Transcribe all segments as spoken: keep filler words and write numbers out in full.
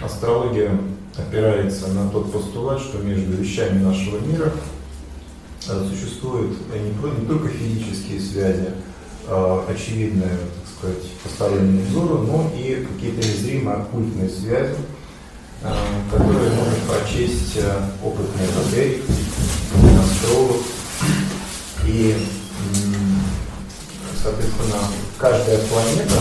астрология опирается на тот постулат, что между вещами нашего мира существуют не, не только физические связи, очевидные, так сказать, постороннему взору, но и какие-то незримые оккультные связи, которые может прочесть опытный эзотерик, астролог. И, соответственно, каждая планета,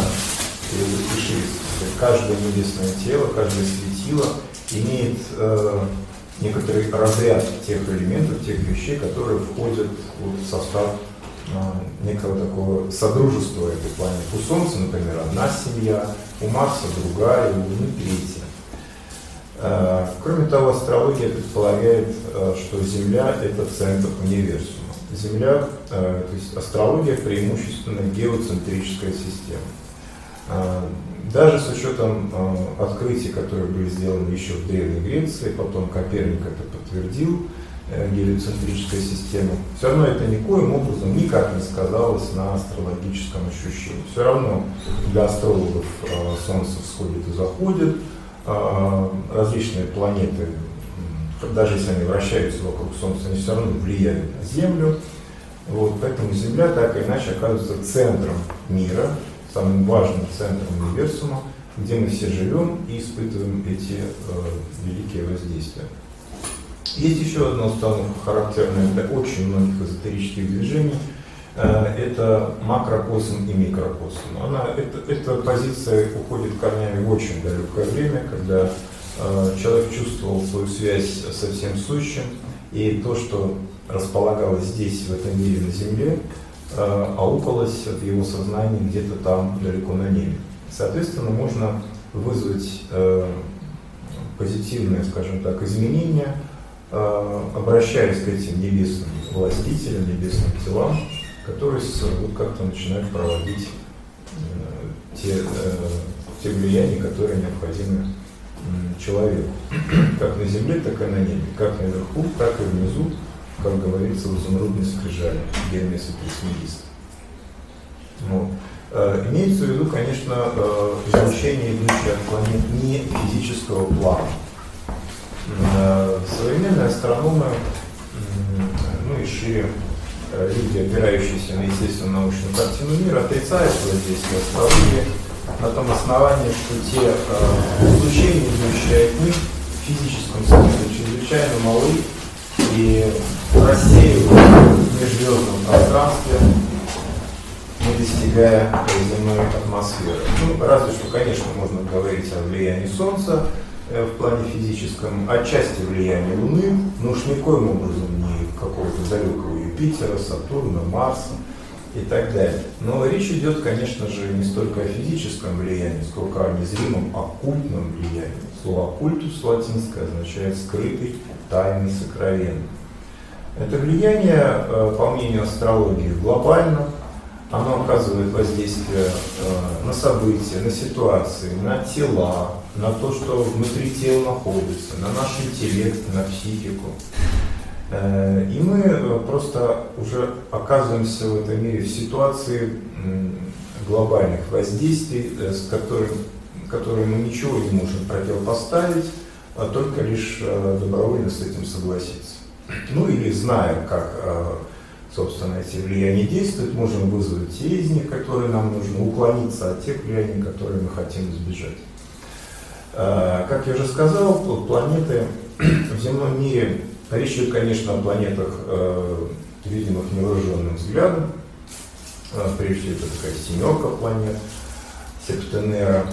каждое небесное тело, каждое светило имеет э, некоторый разряд тех элементов, тех вещей, которые входят вот, в состав э, некого такого содружества этой планеты. У Солнца, например, одна семья, у Марса другая, у Луны третья. Э, кроме того, астрология предполагает, э, что Земля – это центр универсума. Земля, э, то есть астрология преимущественно геоцентрическая система. Э, даже с учетом э, открытий, которые были сделаны еще в Древней Греции, потом Коперник это подтвердил, э, гелиоцентрическая система, все равно это никоим образом никак не сказалось на астрологическом ощущении. Все равно для астрологов э, Солнце всходит и заходит, э, различные планеты, даже если они вращаются вокруг Солнца, они все равно влияют на Землю. Вот, поэтому Земля так или иначе оказывается центром мира, самым важным центром универсума, где мы все живем и испытываем эти э, великие воздействия. Есть еще одна установка, характерная для очень многих эзотерических движений. Э, это макрокосм и микрокосм. Она, это, эта позиция уходит корнями в очень далекое время, когда э, человек чувствовал свою связь со всем сущим, и то, что располагалось здесь, в этом мире, на Земле, аукалось в его сознании где-то там, далеко на небе. Соответственно, можно вызвать э, позитивное, скажем так, изменение, э, обращаясь к этим небесным властителям, небесным телам, которые вот как-то начинают проводить э, те, э, те влияния, которые необходимы э, человеку. Как на земле, так и на небе. Как наверху, так и внизу, как говорится в изумрудной скрижали Гермес и Трисмегист. Вот. Э, имеется в виду, конечно, э, излучение, идущее от планет не физического плана. Э, современные астрономы, э, ну и шире э, люди, опирающиеся на естественно-научную картину мира, отрицают воздействие астрологии на том основании, что те э, излучения, идущие от них, в физическом смысле чрезвычайно малы и рассеивают в межзвездном пространстве, не достигая земной атмосферы. Ну, разве что, конечно, можно говорить о влиянии Солнца э, в плане физическом, отчасти влияния Луны, но уж никоим образом не какого-то далекого Юпитера, Сатурна, Марса и так далее. Но речь идет, конечно же, не столько о физическом влиянии, сколько о незримом оккультном влиянии. Слово «оккультус» латинское означает «скрытый», «тайный», «сокровенный». Это влияние, по мнению астрологии, глобально. Оно оказывает воздействие на события, на ситуации, на тела, на то, что внутри тела находится, на наш интеллект, на психику. И мы просто уже оказываемся в этом мире в ситуации глобальных воздействий, с которым, которые мы ничего не можем противопоставить, а только лишь добровольно с этим согласиться. Ну или зная, как, собственно, эти влияния действуют, можем вызвать те из них, которые нам нужно, уклониться от тех влияний, которые мы хотим избежать. Как я уже сказал, планеты в земном мире, речь идет, конечно, о планетах, видимых невооруженным взглядом. Прежде всего, это такая семерка планет, Септенера.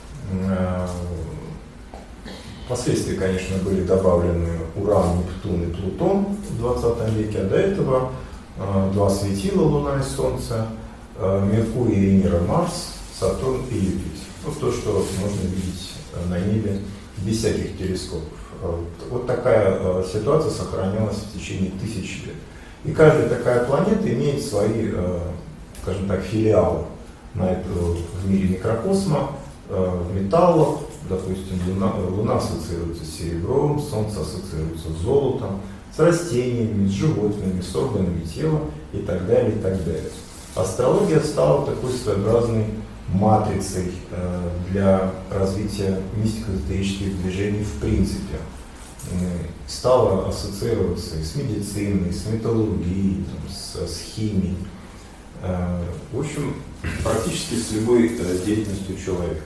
Впоследствии, конечно, были добавлены Уран, Нептун и Плутон в двадцатом веке, а до этого э, два светила, Луна и Солнце, э, Меркурий, Венера, Марс, Сатурн и Юпитер. Вот то, что можно видеть на небе без всяких телескопов. Вот такая э, ситуация сохранялась в течение тысяч лет. И каждая такая планета имеет свои, э, скажем так, филиалы на это, в мире микрокосма, э, в металлах. Допустим, Луна, Луна ассоциируется с серебром, Солнце ассоциируется с золотом, с растениями, с животными, с органами тела и так далее, и так далее. Астрология стала такой своеобразной матрицей для развития мистико-эзотерических движений в принципе. Стала ассоциироваться и с медициной, с металлургией, там, с, с химией. В общем, практически с любой деятельностью человека.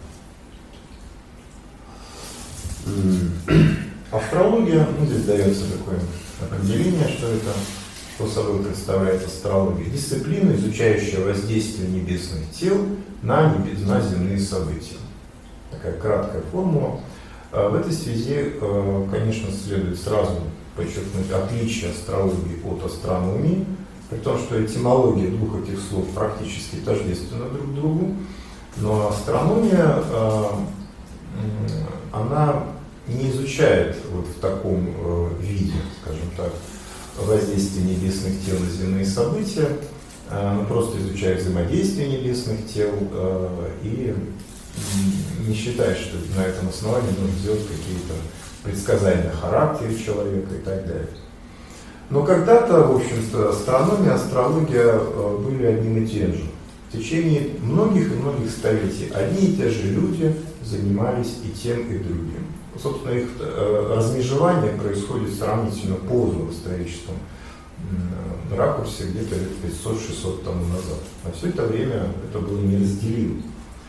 Астрология, ну, здесь дается такое определение, что это, что собой представляет астрология. Дисциплина, изучающая воздействие небесных тел на, небес, на земные события. Такая краткая формула. В этой связи, конечно, следует сразу подчеркнуть отличие астрологии от астрономии, при том, что этимология двух этих слов практически тождественна друг другу, но астрономия, она не изучает вот в таком виде, скажем так, воздействие небесных тел на земные события, она просто изучает взаимодействие небесных тел и не считает, что на этом основании нужно сделать какие-то предсказания характера человека и так далее. Но когда-то, в общем-то, астрономия, астрология были одним и тем же. В течение многих и многих столетий одни и те же люди занимались и тем, и другим. Собственно, их размежевание происходит сравнительно поздно в историческом ракурсе, где-то лет пятьсот-шестьсот тому назад. А все это время это было неразделимо.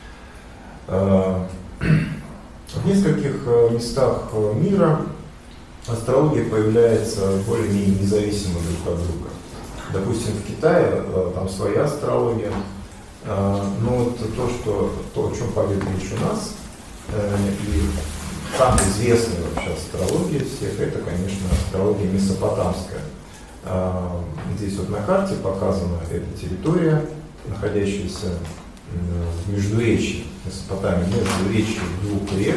В нескольких местах мира астрология появляется более-менее независимо друг от друга. Допустим, в Китае там своя астрология, но вот то, что, то, о чем пойдет речь у нас, и самая известная вообще астрология всех, это, конечно, астрология месопотамская. Здесь вот на карте показана эта территория, находящаяся в междуречии Месопотамии, междуречии двух рек,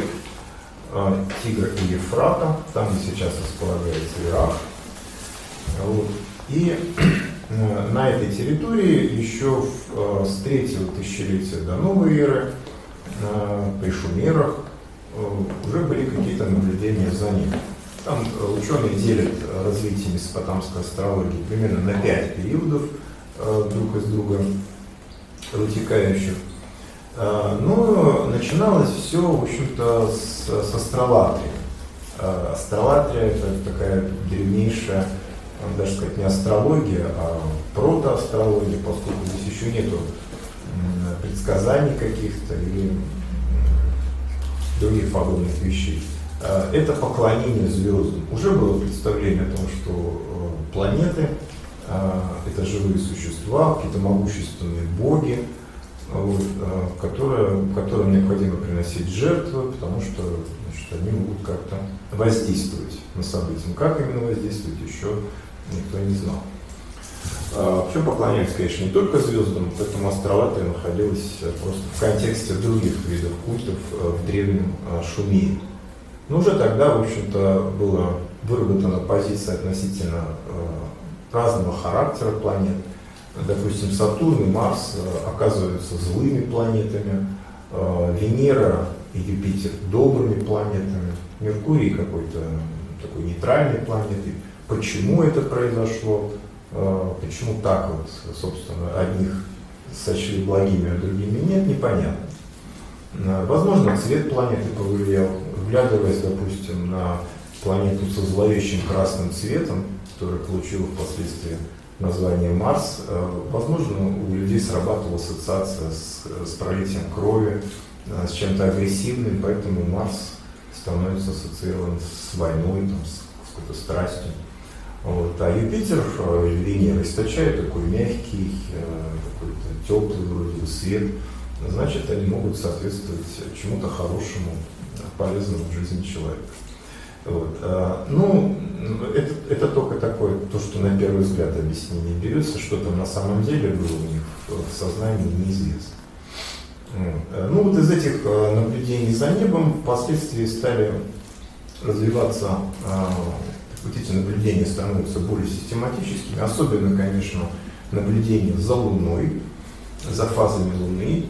Тигра и Ефрата, там, где сейчас располагается Ирак. Вот. И на этой территории еще в, с третьего тысячелетия до новой эры при шумерах уже были какие-то наблюдения за ним. Там ученые делят развитие месопотамской астрологии примерно на пять периодов друг из друга вытекающих. Но начиналось все, в общем-то, с, с астролатрии. Астролатрия — это такая древнейшая, даже сказать, не астрология, а протоастрология, поскольку здесь еще нету предсказаний каких-то или других подобных вещей. Это поклонение звездам. Уже было представление о том, что планеты — это живые существа, какие-то могущественные боги, вот, которые, которым необходимо приносить жертвы, потому что, значит, они могут как-то воздействовать на события. Но как именно воздействовать, еще никто не знал. Причем поклонялись, конечно, не только звездам, поэтому астролатрия находилась просто в контексте других видов культов в древнем Шумере. Но уже тогда, в общем-то, была выработана позиция относительно разного характера планет. Допустим, Сатурн и Марс оказываются злыми планетами, Венера и Юпитер добрыми планетами, Меркурий какой-то такой нейтральной планетой. Почему это произошло? Почему так вот, собственно, одних сочли благими, а другими нет, непонятно. Возможно, цвет планеты повлиял. Вглядываясь, допустим, на планету со зловещим красным цветом, которая получила впоследствии название Марс, возможно, у людей срабатывала ассоциация с, с пролитием крови, с чем-то агрессивным, поэтому Марс становится ассоциирован с войной, там, с, с какой-то страстью. Вот. А Юпитер или Венера источает такой мягкий, какой-то теплый вроде бы свет, значит, они могут соответствовать чему-то хорошему, полезному в жизни человека. Вот. Ну, это, это только такое, то, что на первый взгляд объяснение берется, что там на самом деле было у них в сознании, неизвестно. Вот. Ну вот из этих наблюдений за небом впоследствии стали развиваться, вот эти наблюдения становятся более систематическими, особенно, конечно, наблюдения за Луной, за фазами Луны.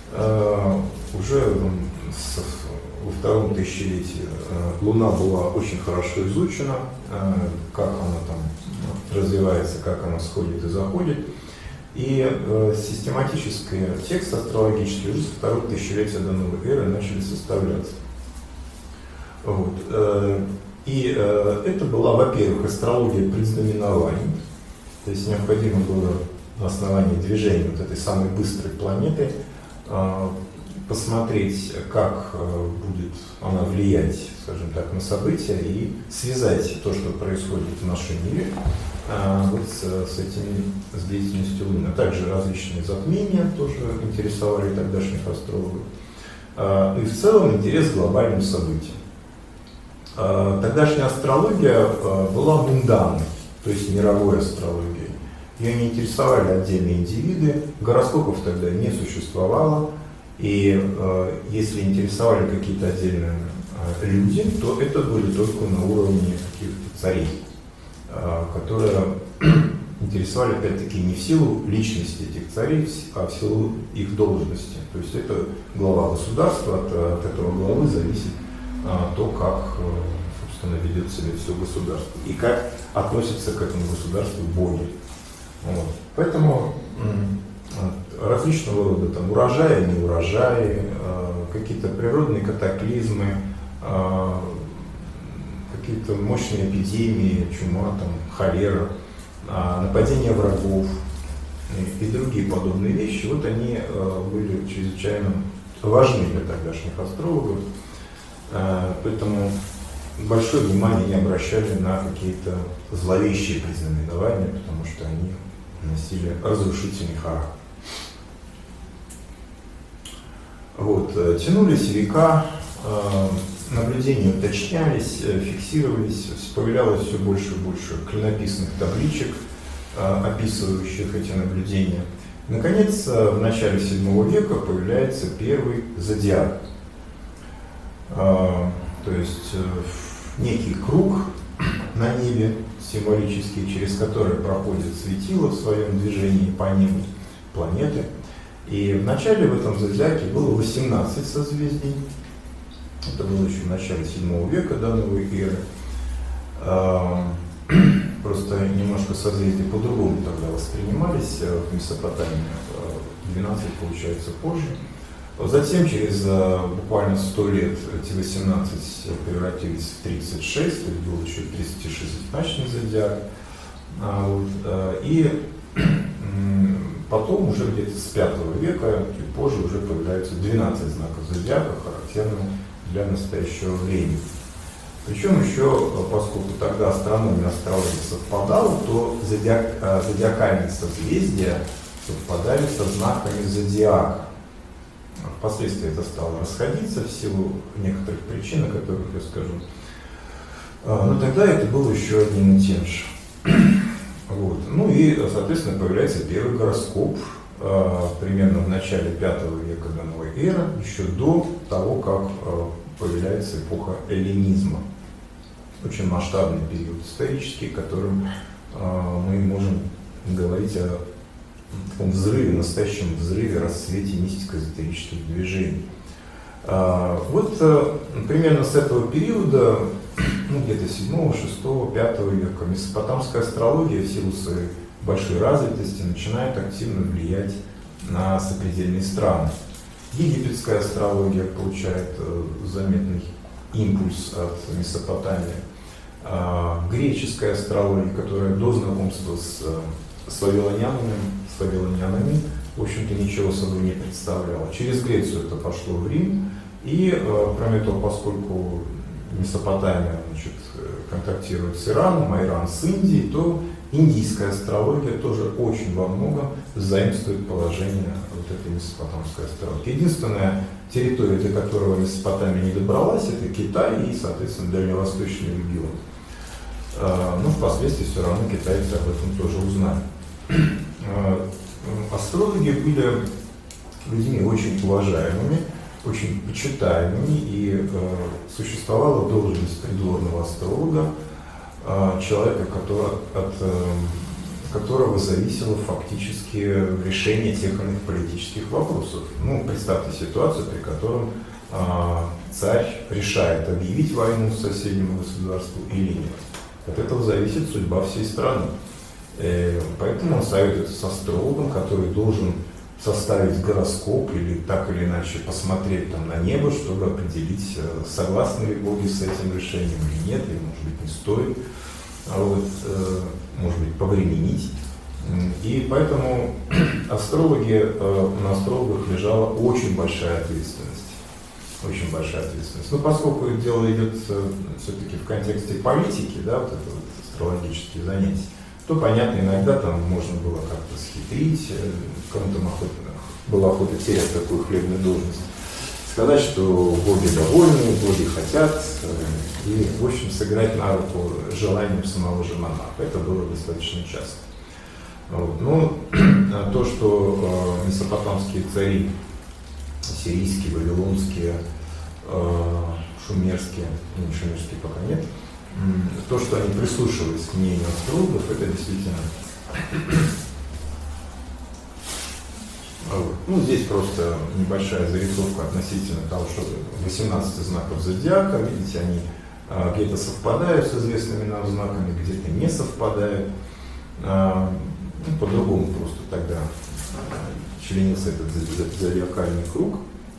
Уже с во втором тысячелетии Луна была очень хорошо изучена, как она там развивается, как она сходит и заходит. И э, систематический текст астрологический уже со второго тысячелетия до новой эры начали составляться. Вот. Э, и э, это была, во-первых, астрология предзнаменований, то есть необходимо было на основании движения вот этой самой быстрой планеты э, посмотреть, как э, будет она влиять, скажем так, на события и связать то, что происходит в нашем мире, э, вот с, с этими, с деятельностью Луны. А также различные затмения тоже интересовали тогдашних астрологов. Э, и в целом интерес к глобальным событиям. Э, тогдашняя астрология э, была мунданной, то есть мировой астрологией. Ее не интересовали отдельные индивиды, гороскопов тогда не существовало. И э, если интересовали какие-то отдельные э, люди, то это были только на уровне каких-то царей, э, которые интересовали опять-таки не в силу личности этих царей, а в силу их должности. То есть это глава государства, от, от этого главы зависит э, то, как э, собственно, ведет себя все государство и как относятся к этому государству боги. Вот. Поэтому различного рода там урожаи, не урожаи, какие-то природные катаклизмы, какие-то мощные эпидемии, чума, там, холера, нападения врагов и, и другие подобные вещи, вот они были чрезвычайно важны для тогдашних астрологов, поэтому большое внимание не обращали на какие-то зловещие предзнаменования, потому что они носили разрушительный характер. Вот, тянулись века, наблюдения уточнялись, фиксировались, появлялось все больше и больше клинописных табличек, описывающих эти наблюдения. Наконец, в начале седьмого века появляется первый зодиак, то есть некий круг на небе символический, через который проходит светило в своем движении по небу, планеты. И в начале в этом зодиаке было восемнадцать созвездий. Это было еще в начале седьмого века до новой эры. Просто немножко созвездия по-другому тогда воспринимались в Месопотамии. двенадцать, получается, позже. Затем, через буквально сто лет, эти восемнадцать превратились в тридцать шесть, то есть был еще тридцатишестизначный зодиак. И потом, уже где-то с пятого века, чуть позже, уже появляются двенадцать знаков зодиака, характерных для настоящего времени. Причем еще, поскольку тогда астрономия и астрология совпадала, то зодиак, зодиакальные созвездия совпадали со знаками зодиака. Впоследствии это стало расходиться в силу некоторых причин, о которых я скажу. Но тогда это было еще одним и тем же. Вот. Ну и, соответственно, появляется первый гороскоп примерно в начале пятого века до новой эры, еще до того, как появляется эпоха эллинизма. Очень масштабный период исторический, которым мы можем говорить о таком взрыве, настоящем взрыве, расцвете мистико-эзотерических движений. Вот примерно с этого периода, ну, где-то седьмого, шестого, пятого века, месопотамская астрология в силу своей большой развитости начинает активно влиять на сопредельные страны. Египетская астрология получает заметный импульс от Месопотамии. Греческая астрология, которая до знакомства с, с вавилонянами, с вавилонянами, в общем-то, ничего собой не представляла. Через Грецию это пошло в Рим, и, кроме того, поскольку Месопотамия, значит, контактирует с Ираном, а Иран с Индией, то индийская астрология тоже очень во многом заимствует положение вот этой месопотамской астрологии. Единственная территория, до которого Месопотамия не добралась, это Китай и, соответственно, дальневосточный регион. Но впоследствии все равно китайцы об этом тоже узнали. Астрологи были людьми очень уважаемыми, очень почитаемыми, и э, существовала должность придворного астролога, э, человека, который, от э, которого зависело фактически решение тех или иных политических вопросов. Ну, представьте ситуацию, при котором э, царь решает, объявить войну соседнему государству или нет. От этого зависит судьба всей страны. Поэтому он советуется с астрологом, который должен составить гороскоп или так или иначе посмотреть там на небо, чтобы определить, согласны ли боги с этим решением или нет, или, может быть, не стоит, а вот, может быть, повременить. И поэтому астрологи, на астрологах лежала очень большая ответственность. Очень большая ответственность. Ну, поскольку дело идет все-таки в контексте политики, да, вот это вот астрологические занятия, то, понятно, иногда там можно было как-то схитрить, кому-то была охота терять такую хлебную должность, сказать, что боги довольны, боги хотят, и, в общем, сыграть на руку желанием самого же монарха. Это было достаточно часто. Вот. Но то, что э, месопотамские цари, сирийские, вавилонские, э, шумерские, не шумерские пока нет, то, что они прислушивались к мнению астрологов, это действительно... Ну, здесь просто небольшая зарисовка относительно того, что восемнадцать знаков зодиака, видите, они а, где-то совпадают с известными нам знаками, где-то не совпадают. А, ну, по-другому просто тогда членился этот зодиакальный круг.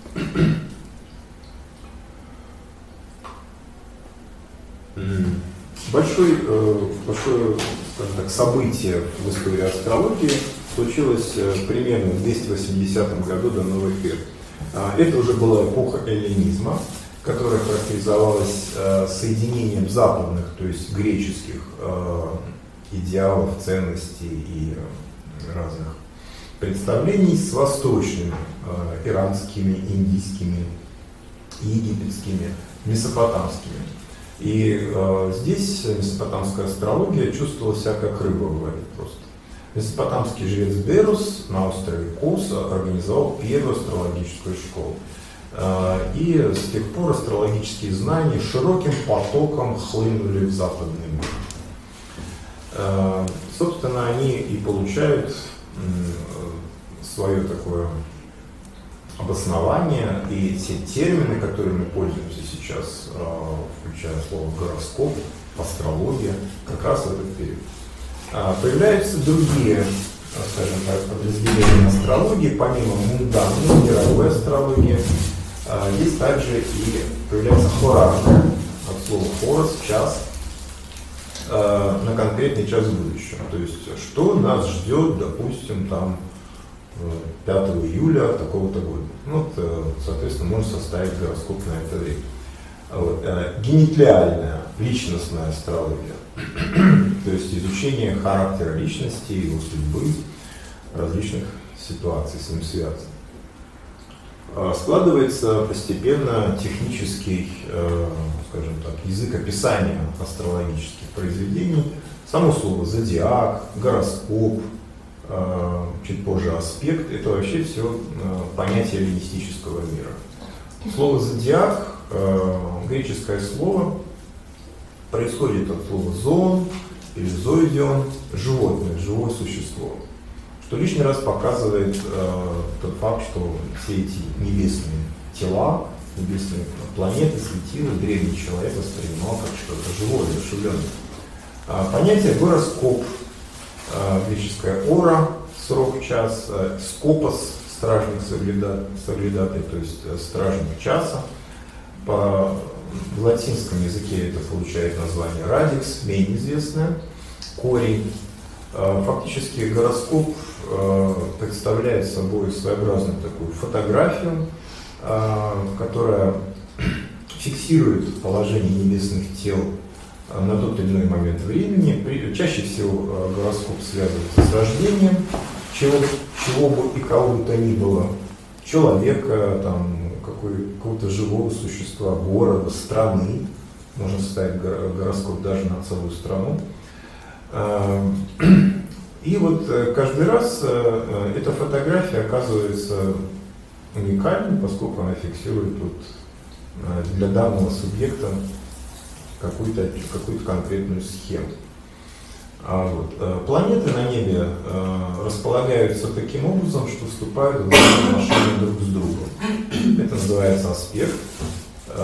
Большое, большое, скажем так, событие в истории астрологии случилось примерно в двести восьмидесятом году до новой эры. Это уже была эпоха эллинизма, которая характеризовалась соединением западных, то есть греческих идеалов, ценностей и разных представлений с восточными, иранскими, индийскими, египетскими, месопотамскими. И э, здесь месопотамская астрология чувствовала себя как рыба в воде просто. Месопотамский жрец Берус на острове Кос организовал первую астрологическую школу. Э, и с тех пор астрологические знания широким потоком хлынули в западный мир. Э, собственно, они и получают э, свое такое обоснование, и те термины, которыми мы пользуемся сейчас, включая слово гороскоп, астрология, как раз в этот период. Появляются другие, скажем так, подразделения астрологии, помимо мунданной, мировой астрологии, есть также и появляется хорарка, от слова хорос, час, на конкретный час будущего. То есть, что нас ждет, допустим, там, пятого июля такого-то года. Ну, вот, соответственно, можно составить гороскоп на это время. Вот. Генетлиальная, личностная астрология, то есть изучение характера личности, его судьбы, различных ситуаций с ним связано. Складывается постепенно технический, скажем так, язык описания астрологических произведений. Само слово зодиак, гороскоп, чуть позже аспект, это вообще все понятие эллинистического мира. Слово зодиак, греческое слово, происходит от слова зоон или зоидион, животное, живое существо, что лишний раз показывает тот факт, что все эти небесные тела, небесные планеты, светила, древний человек воспринимал как что-то живое, одушевленное. Понятие гороскоп, греческое ора, срок, час, скопос, стражник соглядатый, то есть стражник часа. По в латинском языке это получает название радикс, менее известное, корень. Фактически гороскоп представляет собой своеобразную такую фотографию, которая фиксирует положение небесных тел на тот или иной момент времени. Чаще всего гороскоп связывается с рождением чего, чего бы и кого бы то ни было, человека, там, какого-то живого существа, города, страны. Можно составить гороскоп даже на целую страну. И вот каждый раз эта фотография оказывается уникальной, поскольку она фиксирует вот для данного субъекта какую-то какую-то конкретную схему. А вот, планеты на небе располагаются таким образом, что вступают в отношения друг с другом. Это называется аспект,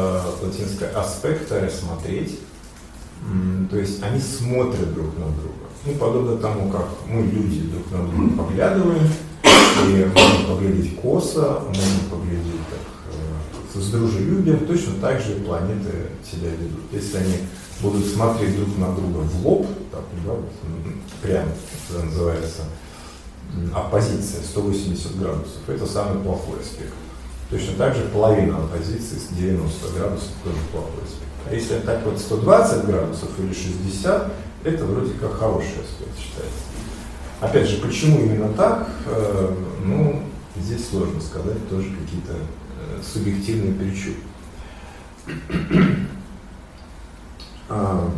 латинское аспекта, рассмотреть. То есть они смотрят друг на друга. Ну, подобно тому, как мы, люди, друг на друга поглядываем, и можем поглядеть косо, можем поглядеть так, с дружелюбием, точно так же и планеты себя ведут. Если они будут смотреть друг на друга в лоб, так, да, вот, прямо, это называется оппозиция сто восемьдесят градусов, это самый плохой аспект. Точно так же половина оппозиции с девяноста градусов тоже плохой аспект. А если так вот сто двадцать градусов или шестьдесят, это вроде как хороший аспект считается. Опять же, почему именно так, э, ну, здесь сложно сказать, тоже какие-то э, субъективные причуды. а,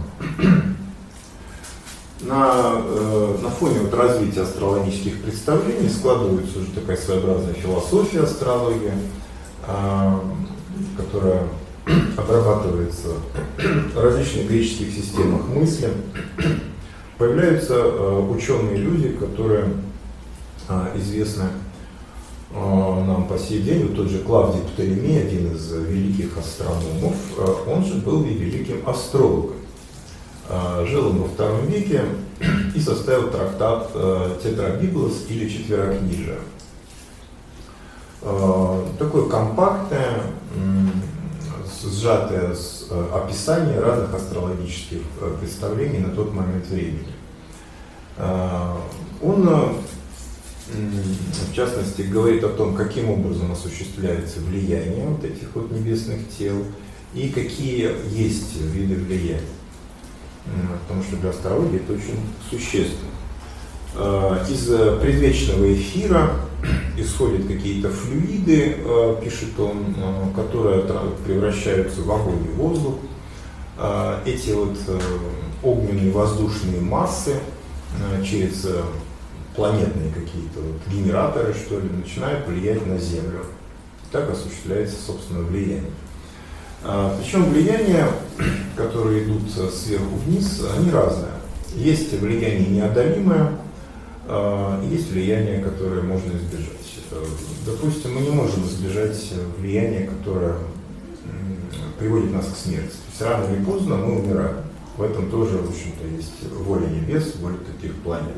на, э, на фоне вот развития астрологических представлений складывается уже такая своеобразная философия астрологии, э, которая обрабатывается в различных греческих системах мысли. Появляются э, ученые люди, которые э, известны э, нам по сей день. Вот тот же Клавдий Птолемей, один из великих астрономов, э, он же был и великим астрологом. Э, жил он во втором веке и составил трактат э, Тетрабиблос или Четверокнижие. Э, такое компактное, сжатое описание разных астрологических представлений на тот момент времени. Он, в частности, говорит о том, каким образом осуществляется влияние вот этих вот небесных тел и какие есть виды влияния. Потому что для астрологии это очень существенно. Из предвечного эфира исходят какие-то флюиды, пишет он, которые превращаются в огонь и воздух. Эти вот огненные воздушные массы через планетные какие-то вот генераторы, что ли, начинают влиять на Землю. Так осуществляется, собственно, влияние. Причем влияния, которые идут сверху вниз, они разные. Есть влияние неодолимое, есть влияние, которое можно избежать. Допустим, мы не можем избежать влияния, которое приводит нас к смерти. То есть рано или поздно мы умираем. В этом тоже, в общем-то, есть воля небес, воля таких планет.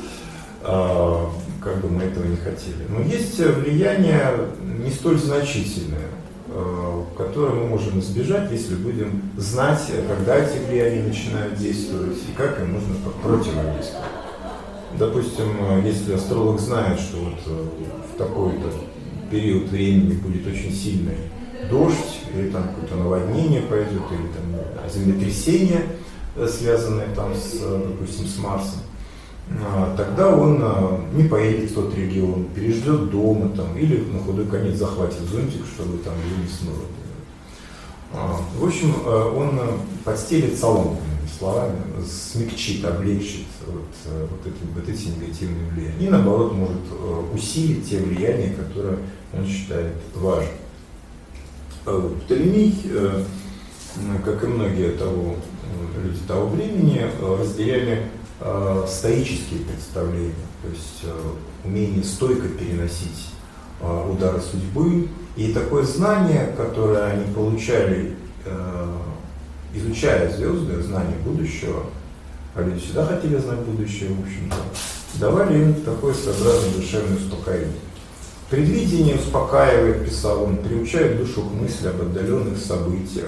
Как бы мы этого не хотели. Но есть влияние не столь значительное, которое мы можем избежать, если будем знать, когда эти влияния начинают действовать и как им нужно противодействовать. Допустим, если астролог знает, что вот в такой-то период времени будет очень сильный дождь, или там какое-то наводнение пойдет, или там землетрясение, связанное там с, допустим, с Марсом, тогда он не поедет в тот регион, переждет дома там, или на худой конец захватит зонтик, чтобы там его не смыло. В общем, он подстелит соломку, словами, смягчит, облегчит вот, вот, эти, вот эти негативные влияния. И наоборот может усилить те влияния, которые он считает важными. Птолемей, как и многие того, люди того времени, разделяли стоические представления, то есть умение стойко переносить удары судьбы. И такое знание, которое они получали, изучая звезды, знание будущего, а люди всегда хотели знать будущее, в общем-то, давали им такое своеобразное душевное успокоение. Предвидение успокаивает, писал он, приучает душу к мысли об отдаленных событиях.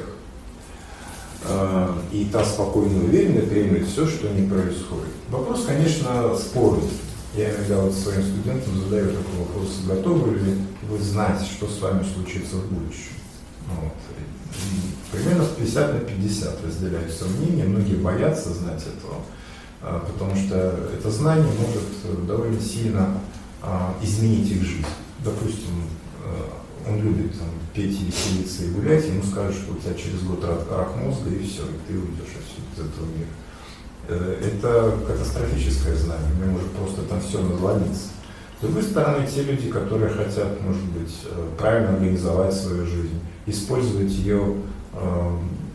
И та спокойно уверенно примет все, что не происходит. Вопрос, конечно, спорный. Я иногда вот своим студентам задаю такой вопрос: готовы ли вы знать, что с вами случится в будущем? Вот. Примерно пятьдесят на пятьдесят разделяются мнения, многие боятся знать этого, потому что это знание может довольно сильно изменить их жизнь. Допустим, он любит там, петь, веселиться и гулять, ему скажут, что у тебя через год рак, рак мозга, и все, и ты уйдешь из этого мира. Это катастрофическое знание, мне может просто там все надломиться. С другой стороны, те люди, которые хотят, может быть, правильно организовать свою жизнь, использовать ее э,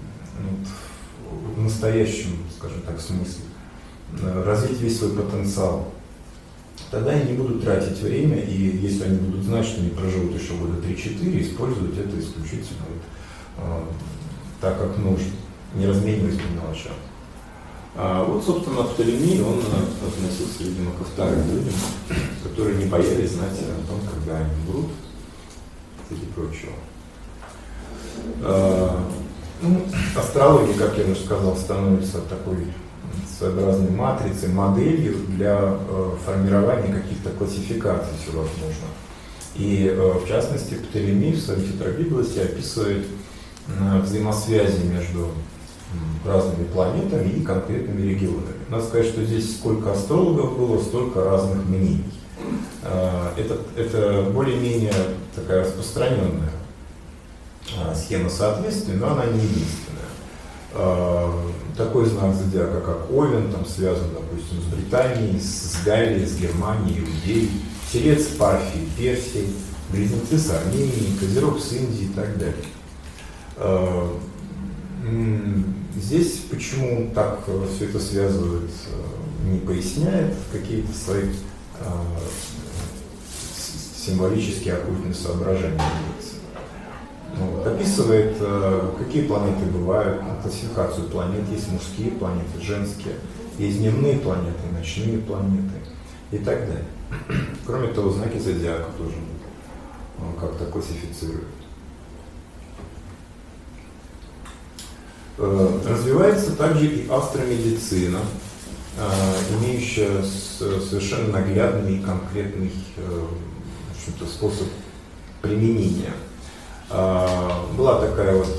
в настоящем, скажем так, смысле, развить весь свой потенциал, тогда они не будут тратить время, и если они будут знать, что они проживут еще года три-четыре, использовать это исключительно э, так, как нужно, не размениваясь по мелочам. А вот, собственно, Птолемей, он относился, видимо, ко вторым людям, которые не боялись знать о том, когда они умрут, среди прочего. А, ну, астрология, как я уже сказал, становится такой своеобразной матрицей, моделью для э, формирования каких-то классификаций всевозможных. И, э, в частности, Птолемей в своей тетрагиглосе описывает э, взаимосвязи между разными планетами и конкретными регионами. Надо сказать, что здесь сколько астрологов было, столько разных мнений. Это, это более-менее такая распространенная схема соответствия, но она не единственная. Такой знак зодиака, как Овен, там связан, допустим, с Британией, с Галлией, с Германией, Иудеей, Телец с Парфией, Персией, Близнецы с Арменией, Козерог с Индией и так далее. Здесь почему так все это связывает, не поясняет, какие-то свои э, символические оккультные соображения. Вот. Описывает, э, какие планеты бывают, классификацию планет, есть мужские планеты, женские, есть дневные планеты, ночные планеты и так далее. Кроме того, знаки зодиака тоже как-то классифицируют. Развивается также и астромедицина, имеющая совершенно наглядный и конкретный способ применения. Была такая вот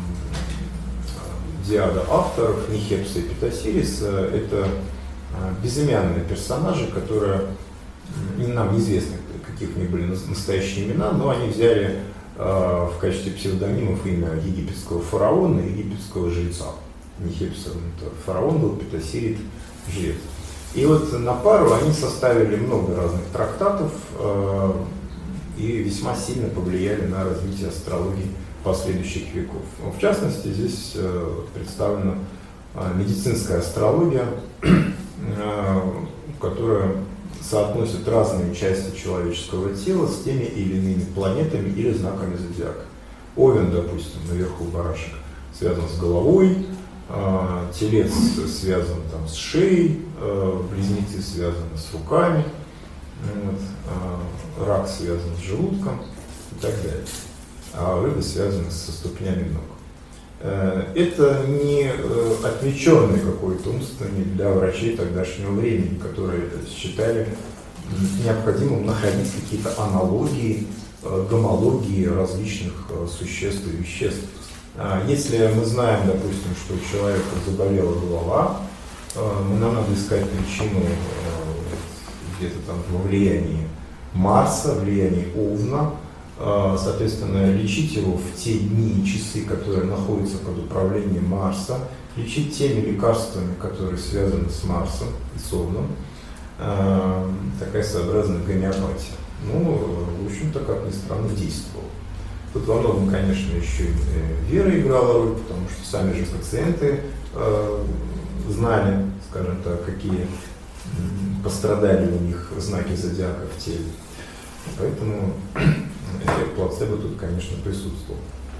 диада авторов Нихепса и Петасириса. Это безымянные персонажи, которые нам неизвестны, каких у них были настоящие имена, но они взяли в качестве псевдонимов имя египетского фараона и египетского жреца. Нихепса это фараон был, Петасирит жрец. И вот на пару они составили много разных трактатов э, и весьма сильно повлияли на развитие астрологии последующих веков. В частности, здесь э, представлена э, медицинская астрология, э, которая соотносят разные части человеческого тела с теми или иными планетами или знаками зодиака. Овен, допустим, наверху барашек, связан с головой, э, телец связан там, с шеей, э, близнецы связаны с руками, вот, э, рак связан с желудком и так далее, а рыбы связаны со ступнями ног. Это не отвлеченный какой-то умственный для врачей тогдашнего времени, которые считали необходимым находить какие-то аналогии, гомологии различных существ и веществ. Если мы знаем, допустим, что у человека заболела голова, нам надо искать причину где-то там во влиянии Марса, влиянии Овна, соответственно, лечить его в те дни и часы, которые находятся под управлением Марса, лечить теми лекарствами, которые связаны с Марсом и с Овном, такая своеобразная гомеопатия. Ну, в общем-то, как ни странно, действовала. Тут во многом, конечно, еще и вера играла роль, потому что сами же пациенты знали, скажем так, какие пострадали у них знаки зодиака в теле. Поэтому эффект плацебо тут, конечно, присутствовал.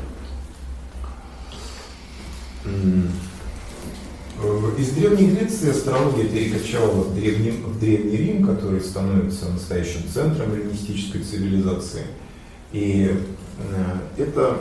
Из Древней Греции астрология перекочевала в Древний, в Древний Рим, который становится настоящим центром эллинистической цивилизации. И это,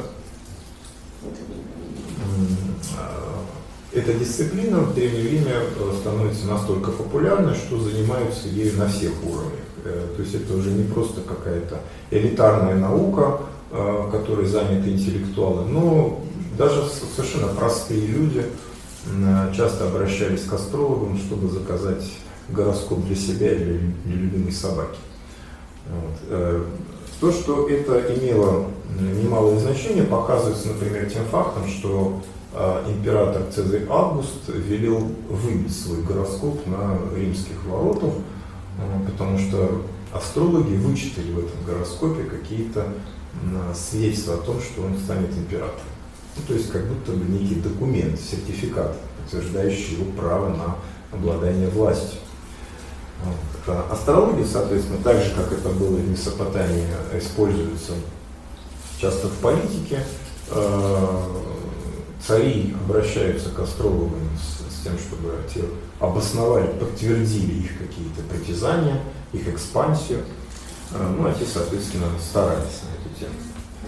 эта дисциплина в Древнем Риме становится настолько популярной, что занимаются ею на всех уровнях. То есть это уже не просто какая-то элитарная наука, которой заняты интеллектуалы, но даже совершенно простые люди часто обращались к астрологам, чтобы заказать гороскоп для себя или для любимой собаки. Вот. То, что это имело немалое значение, показывается, например, тем фактом, что император Цезарь Август велел выбить свой гороскоп на римских воротах, потому что астрологи вычитали в этом гороскопе какие-то свидетельства о том, что он станет императором. Ну, то есть как будто бы некий документ, сертификат, подтверждающий его право на обладание властью. Вот. Астрология, соответственно, так же, как это было в Месопотамии, используется часто в политике. цари обращаются к астрологам с, с тем, чтобы те обосновали, подтвердили их какие-то притязания, их экспансию. Ну, а те, соответственно, старались на эту тему.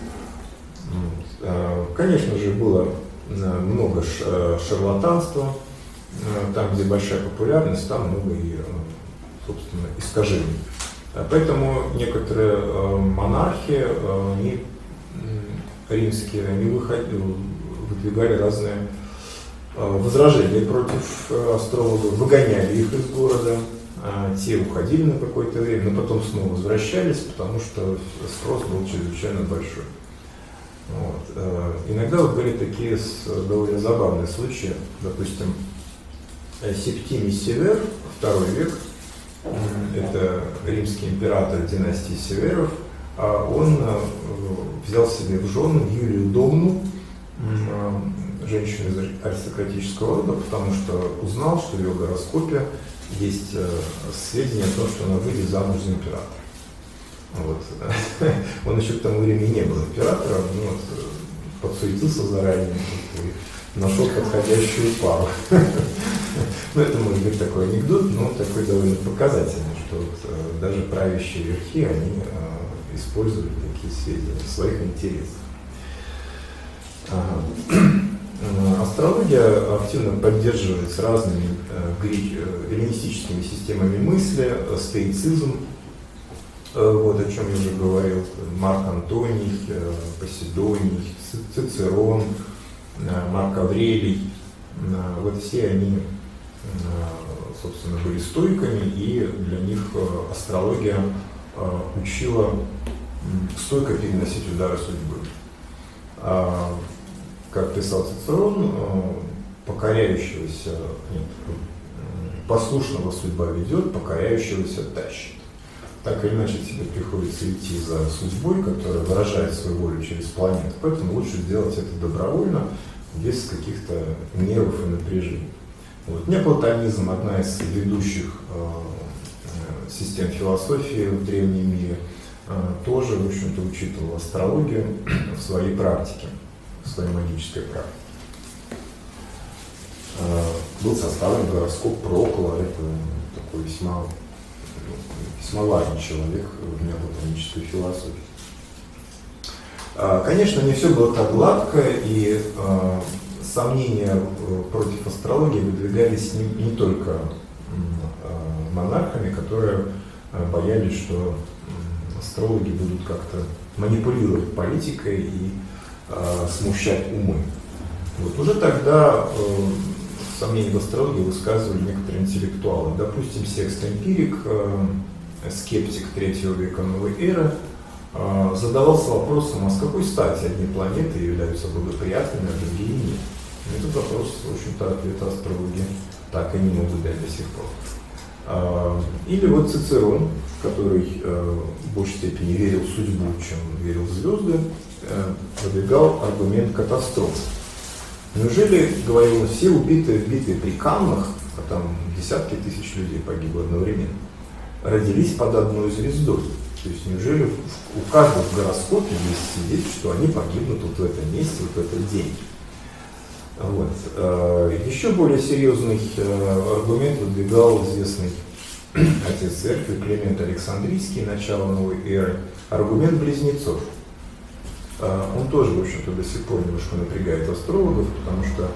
Конечно же, было много шарлатанства. Там, где большая популярность, там много и, собственно, искажений. Поэтому некоторые монархи, они, римские, они выходили, выдвигали разные возражения против астрологов, выгоняли их из города, те уходили на какое-то время, но потом снова возвращались, потому что спрос был чрезвычайно большой. Вот. Иногда вот были такие довольно забавные случаи, допустим, Септимий Север, второй век, это римский император династии Северов, он взял себе в жены Юлию Домну, женщину из аристократического рода, потому что узнал, что в ее гороскопе есть сведения о том, что она выйдет замуж за императора. Вот. Он еще к тому времени не был императором, но вот, подсуетился заранее и нашел подходящую пару. Ну, это может быть такой анекдот, но такой довольно показательный, что вот, даже правящие верхи, они использовали такие сведения в своих интересах. Астрология активно поддерживается разными эллинистическими системами мысли, стоицизм, вот о чем я уже говорил, Марк Антоний, Поседоний, Цицерон, Марк Аврелий, вот все они, собственно, были стоиками, и для них астрология учила стойко переносить удары судьбы. Как писал Цицерон, покоряющегося, нет, послушного судьба ведет, покоряющегося тащит. Так или иначе тебе приходится идти за судьбой, которая выражает свою волю через планету, поэтому лучше сделать это добровольно, без каких-то нервов и напряжений. Вот. Неоплатонизм, одна из ведущих э, систем философии в древнем мире, э, тоже, в общем-то, учитывал астрологию в своей практике, в своей магической практике. Э, был составлен гороскоп Прокла, это такой весьма, весьма важный человек в неоплатонической философии. Конечно, не все было так гладко, и э, сомнения против астрологии выдвигались не, не только э, монархами, которые э, боялись, что э, астрологи будут как-то манипулировать политикой и э, смущать умы. Вот. Уже тогда э, сомнения в астрологии высказывали некоторые интеллектуалы. Допустим, Секст Эмпирик, э, скептик третьего века новой эры, задавался вопросом, а с какой стати одни планеты являются благоприятными, а другие нет. Этот вопрос, в общем-то, ответа астрологи так и не могут дать до сих пор. Или вот Цицерон, который в большей степени верил в судьбу, чем верил в звезды, выдвигал аргумент катастрофы. Неужели, говорил он, все убитые в битве при Каннах, а там десятки тысяч людей погибло одновременно, родились под одной звездой? То есть неужели у каждого в гороскопе есть свидетель, что они погибнут вот в этом месте, вот в этот день? Вот. Еще более серьезный аргумент выдвигал известный отец церкви Климент Александрийский, начало новой эры, аргумент близнецов. Он тоже, в общем-то, до сих пор немножко напрягает астрологов, потому что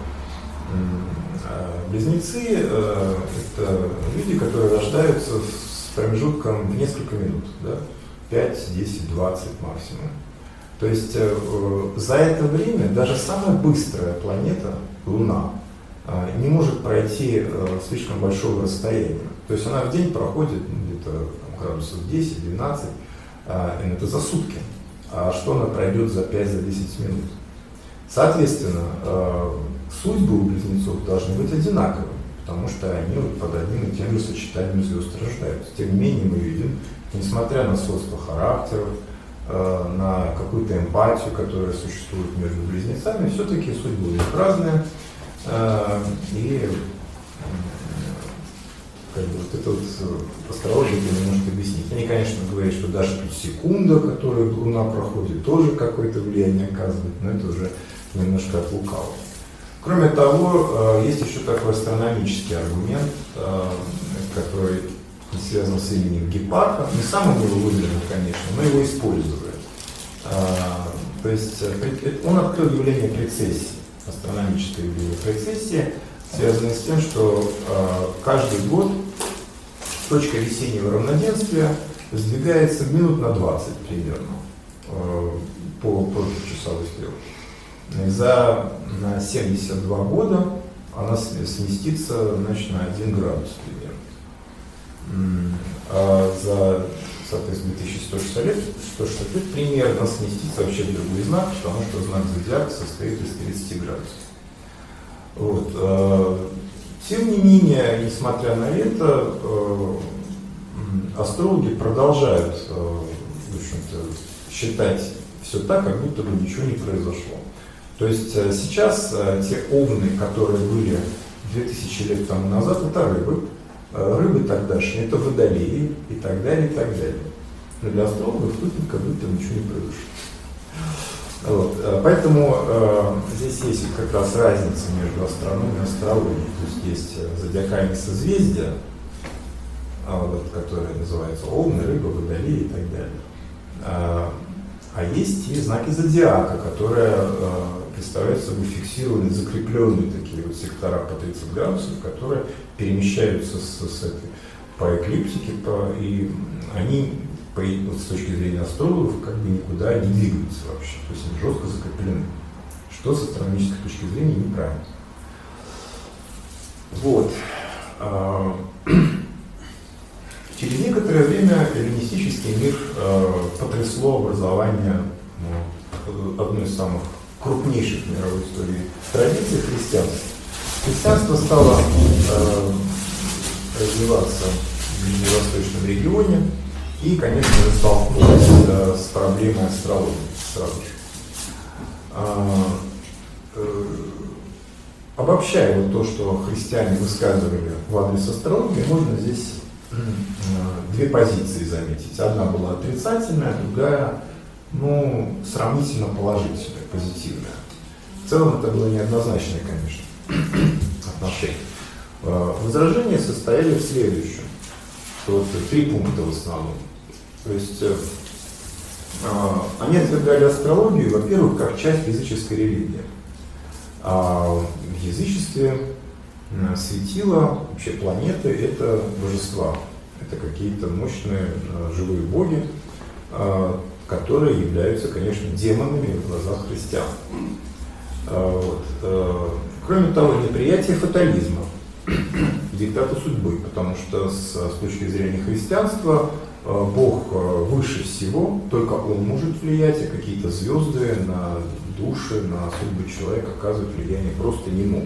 близнецы — это люди, которые рождаются с промежутком в несколько минут, да? пять, десять, двадцать максимум. То есть э, за это время даже самая быстрая планета, Луна, э, не может пройти э, слишком большого расстояния. То есть она в день проходит где-то градусов десять-двенадцать, э, и это за сутки. А что она пройдет за пять-десять минут? Соответственно, э, судьбы у близнецов должны быть одинаковыми, потому что они вот под одним и тем же сочетанием звезд рождаются. Тем не менее мы видим, несмотря на сходство характеров, э, на какую-то эмпатию, которая существует между близнецами, все-таки судьбы у них разные. Э, и э, как бы, вот это вот астрология не может объяснить. Они, конечно, говорят, что даже тут секунда, которую Луна проходит, тоже какое-то влияние оказывает, но это уже немножко от лукавого. Кроме того, есть еще такой астрономический аргумент, который связан с именем Гепарха. Не сам он его выдвинул, конечно, но его используют. То есть он открыл явление прецессии, астрономическое явление прецессии, связанное с тем, что каждый год точка весеннего равноденствия сдвигается минут на двадцать примерно по противочасовой стрелке. За семьдесят два года она сместится, значит, на один градус примерно. А за, соответственно, две тысячи сто шестьдесят лет, сто шестьдесят лет примерно сместится вообще в другой знак, потому что знак зодиака состоит из тридцати градусов. Вот. Тем не менее, несмотря на это, астрологи продолжают, в общем-то, считать все так, как будто бы ничего не произошло. То есть сейчас те овны, которые были две тысячи лет тому назад, это рыбы. Рыбы тогдашние, это водолеи и так далее, и так далее. Но для астрологов тут как будто ничего не произошло. Вот. Поэтому э, здесь есть как раз разница между астрономией и астрологией. То есть есть зодиакальные созвездия, вот, которые называются овны, рыба, водолеи и так далее. А, а есть и знаки зодиака, которые э, представляют собой фиксированные, закрепленные такие вот сектора по тридцать градусов, которые перемещаются с, с этой, по эклиптике, по, и они по, вот, с точки зрения астрологов как бы никуда не двигаются вообще, то есть они жестко закреплены, что с астрономической точки зрения неправильно. Вот. Через некоторое время эллинистический мир потрясло образование ну, одной из самых крупнейших в мировой истории традиций христианства. Христианство стало э, развиваться в ближневосточном регионе и, конечно же, столкнулось э, с проблемой астрологии сразу же. А, э, обобщая вот то, что христиане высказывали в адрес астрологии, можно здесь э, две позиции заметить. Одна была отрицательная, другая, ну, сравнительно положительная, позитивная. В целом это было неоднозначное, конечно, отношение. Возражения состояли в следующем. Вот, три пункта в основном. То есть э, они отвергали астрологию, во-первых, как часть языческой религии. А в язычестве светила, вообще планеты, это божества. Это какие-то мощные э, живые боги, э, которые являются, конечно, демонами в глазах христиан. Э, вот, э, кроме того, неприятие фатализма, диктату судьбы, потому что с, с точки зрения христианства Бог выше всего, только Он может влиять, а какие-то звезды на души, на судьбы человека оказывать влияние просто не могут.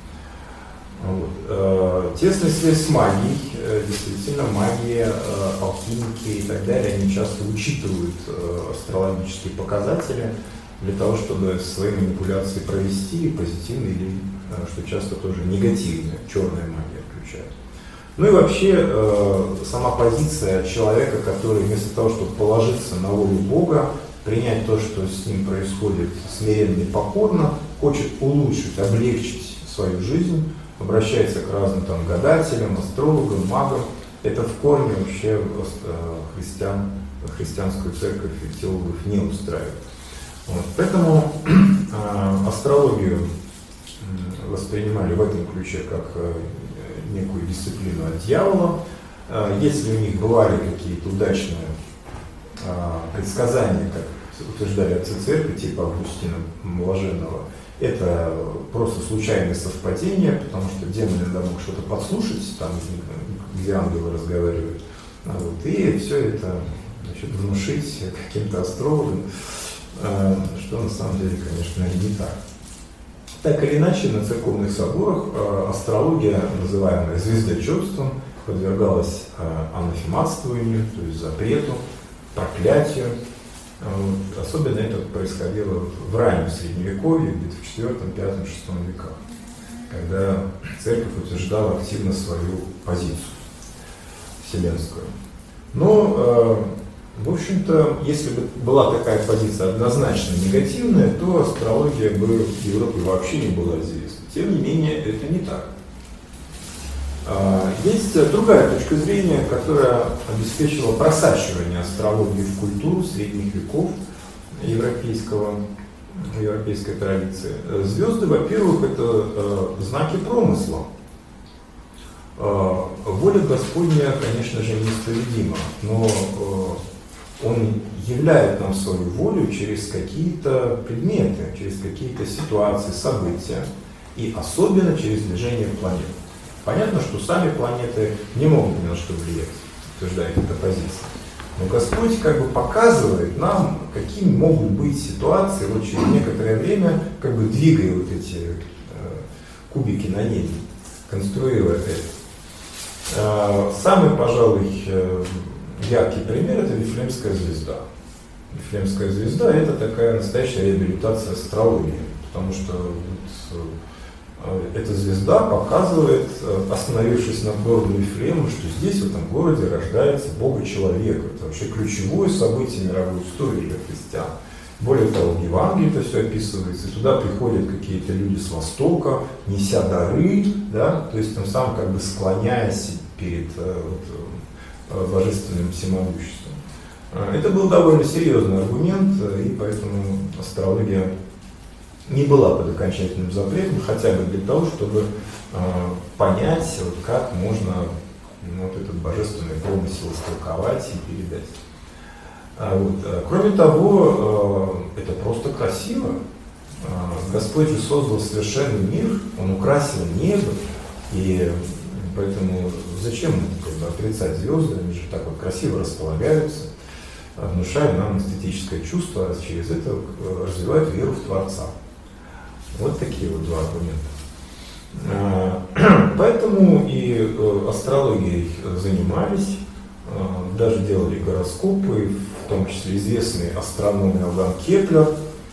Вот. Тесная связь с магией, действительно, магия, алхимики и так далее, они часто учитывают астрологические показатели для того, чтобы свои манипуляции провести, позитивные или, что часто тоже негативные, черная магия включает. Ну и вообще э, сама позиция человека, который вместо того, чтобы положиться на волю Бога, принять то, что с ним происходит смиренно и покорно, хочет улучшить, облегчить свою жизнь, обращается к разным там гадателям, астрологам, магам. Это в корне вообще э, христиан, христианскую церковь и теологов не устраивает. Вот. Поэтому э, астрологию воспринимали в этом ключе как э, некую дисциплину от дьявола. Э, если у них бывали какие-то удачные э, предсказания, как утверждали отцы церкви, типа Августина Блаженного, это просто случайное совпадение, потому что демон иногда мог что-то подслушать, там, где ангелы разговаривают, вот, и все это, значит, внушить каким-то астрологам, что на самом деле, конечно, не так. Так или иначе, на церковных соборах астрология, называемая звездочетством, подвергалась анафематствованию, то есть запрету, проклятию. Вот. Особенно это происходило в раннем Средневековье, где-то в четвёртом, пятом, шестом веках, когда церковь утверждала активно свою позицию вселенскую. Но В общем-то, если бы была такая позиция однозначно негативная, то астрология бы в Европе вообще не была известна. Тем не менее, это не так. Есть другая точка зрения, которая обеспечила просачивание астрологии в культуру средних веков европейского, европейской традиции. Звезды, во-первых, это знаки промысла. Воля Господня, конечно же, неисповедима, но Он являет нам свою волю через какие-то предметы, через какие-то ситуации, события, и особенно через движение планет. Понятно, что сами планеты не могут ни на что влиять, утверждает эта позиция. Но Господь как бы показывает нам, какими могут быть ситуации, вот через некоторое время, как бы двигая вот эти э, кубики на небе, конструируя это. Э, самый, пожалуй, э, яркий пример — это Вифлеемская звезда. Вифлеемская звезда — это такая настоящая реабилитация астрологии, потому что вот, эта звезда показывает, остановившись над городом Вифлеемом, что здесь, в этом городе, рождается Бога-человек. Это вообще ключевое событие мировой истории для христиан. Более того, в Евангелии это все описывается, и туда приходят какие-то люди с Востока, неся дары, да, то есть тем самым как бы склоняясь перед вот, божественным всемогуществом. Это был довольно серьезный аргумент, и поэтому астрология не была под окончательным запретом, хотя бы для того, чтобы э, понять, вот, как можно ну, вот этот божественный промысел истолковать и передать. А, вот, а, кроме того, э, это просто красиво. А, Господь же создал совершенный мир, Он украсил небо, и поэтому зачем как бы, отрицать звезды, они же так вот красиво располагаются, внушая нам эстетическое чувство, а через это развивают веру в Творца. Вот такие вот два аргумента. Поэтому и астрологией занимались, даже делали гороскопы, в том числе известный астроном Иоганн Кеплер,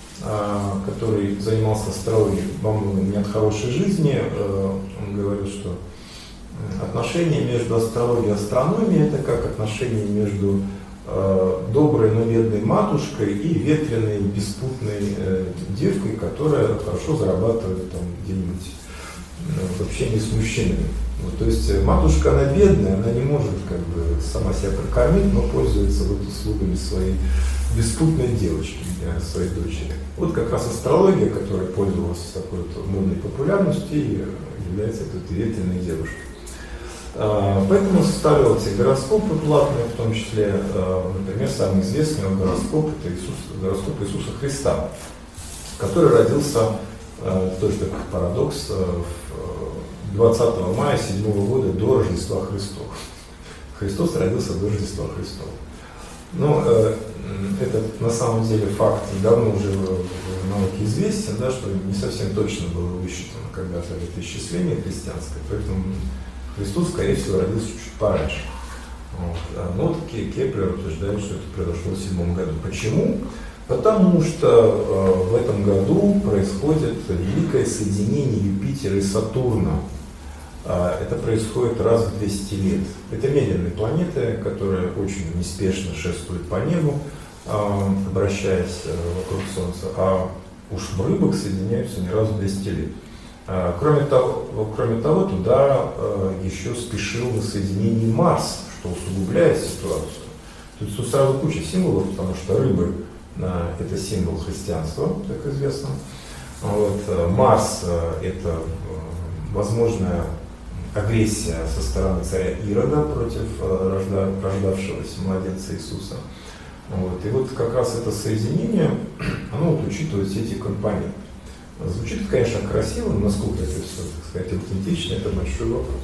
который занимался астрологией во многом не от хорошей жизни. Он говорил, что отношения между астрологией и астрономией — это как отношения между доброй, но бедной матушкой и ветреной, беспутной э, девкой, которая хорошо зарабатывает там где-нибудь э, в общении с мужчинами. Вот, то есть матушка, она бедная, она не может как бы сама себя прокормить, но пользуется вот услугами своей беспутной девочки, э, своей дочери. Вот как раз астрология, которая пользовалась такой вот модной популярностью, и является этой ветреной девушкой. Поэтому составил эти гороскопы платные, в том числе, например, самый известный гороскоп — это Иисус, гороскоп Иисуса Христа, который родился, тоже такой парадокс, двадцатого мая седьмого года до Рождества Христова. Христос родился до Рождества Христова. Но этот на самом деле факт давно уже в науке известен, да, что не совсем точно было высчитано когда-то это исчисление христианское, поэтому Христос, скорее всего, родился чуть-чуть пораньше. Вот. Но таки Кеплер утверждает, что это произошло в седьмом году. Почему? Потому что э, в этом году происходит великое соединение Юпитера и Сатурна. Э, это происходит раз в двести лет. Это медленные планеты, которые очень неспешно шествуют по небу, э, обращаясь э, вокруг Солнца. А уж в рыбах соединяются не раз в двести лет. Кроме того, кроме того, туда еще спешил на соединение Марс, что усугубляет ситуацию. Тут сразу куча символов, потому что рыбы — это символ христианства, как известно. Вот. Марс — это возможная агрессия со стороны царя Ирода против рожда, рождавшегося младенца Иисуса. Вот. И вот как раз это соединение, оно вот учитывает все эти компоненты. Звучит, конечно, красиво, но насколько это все, так сказать, аутентично, это большой вопрос.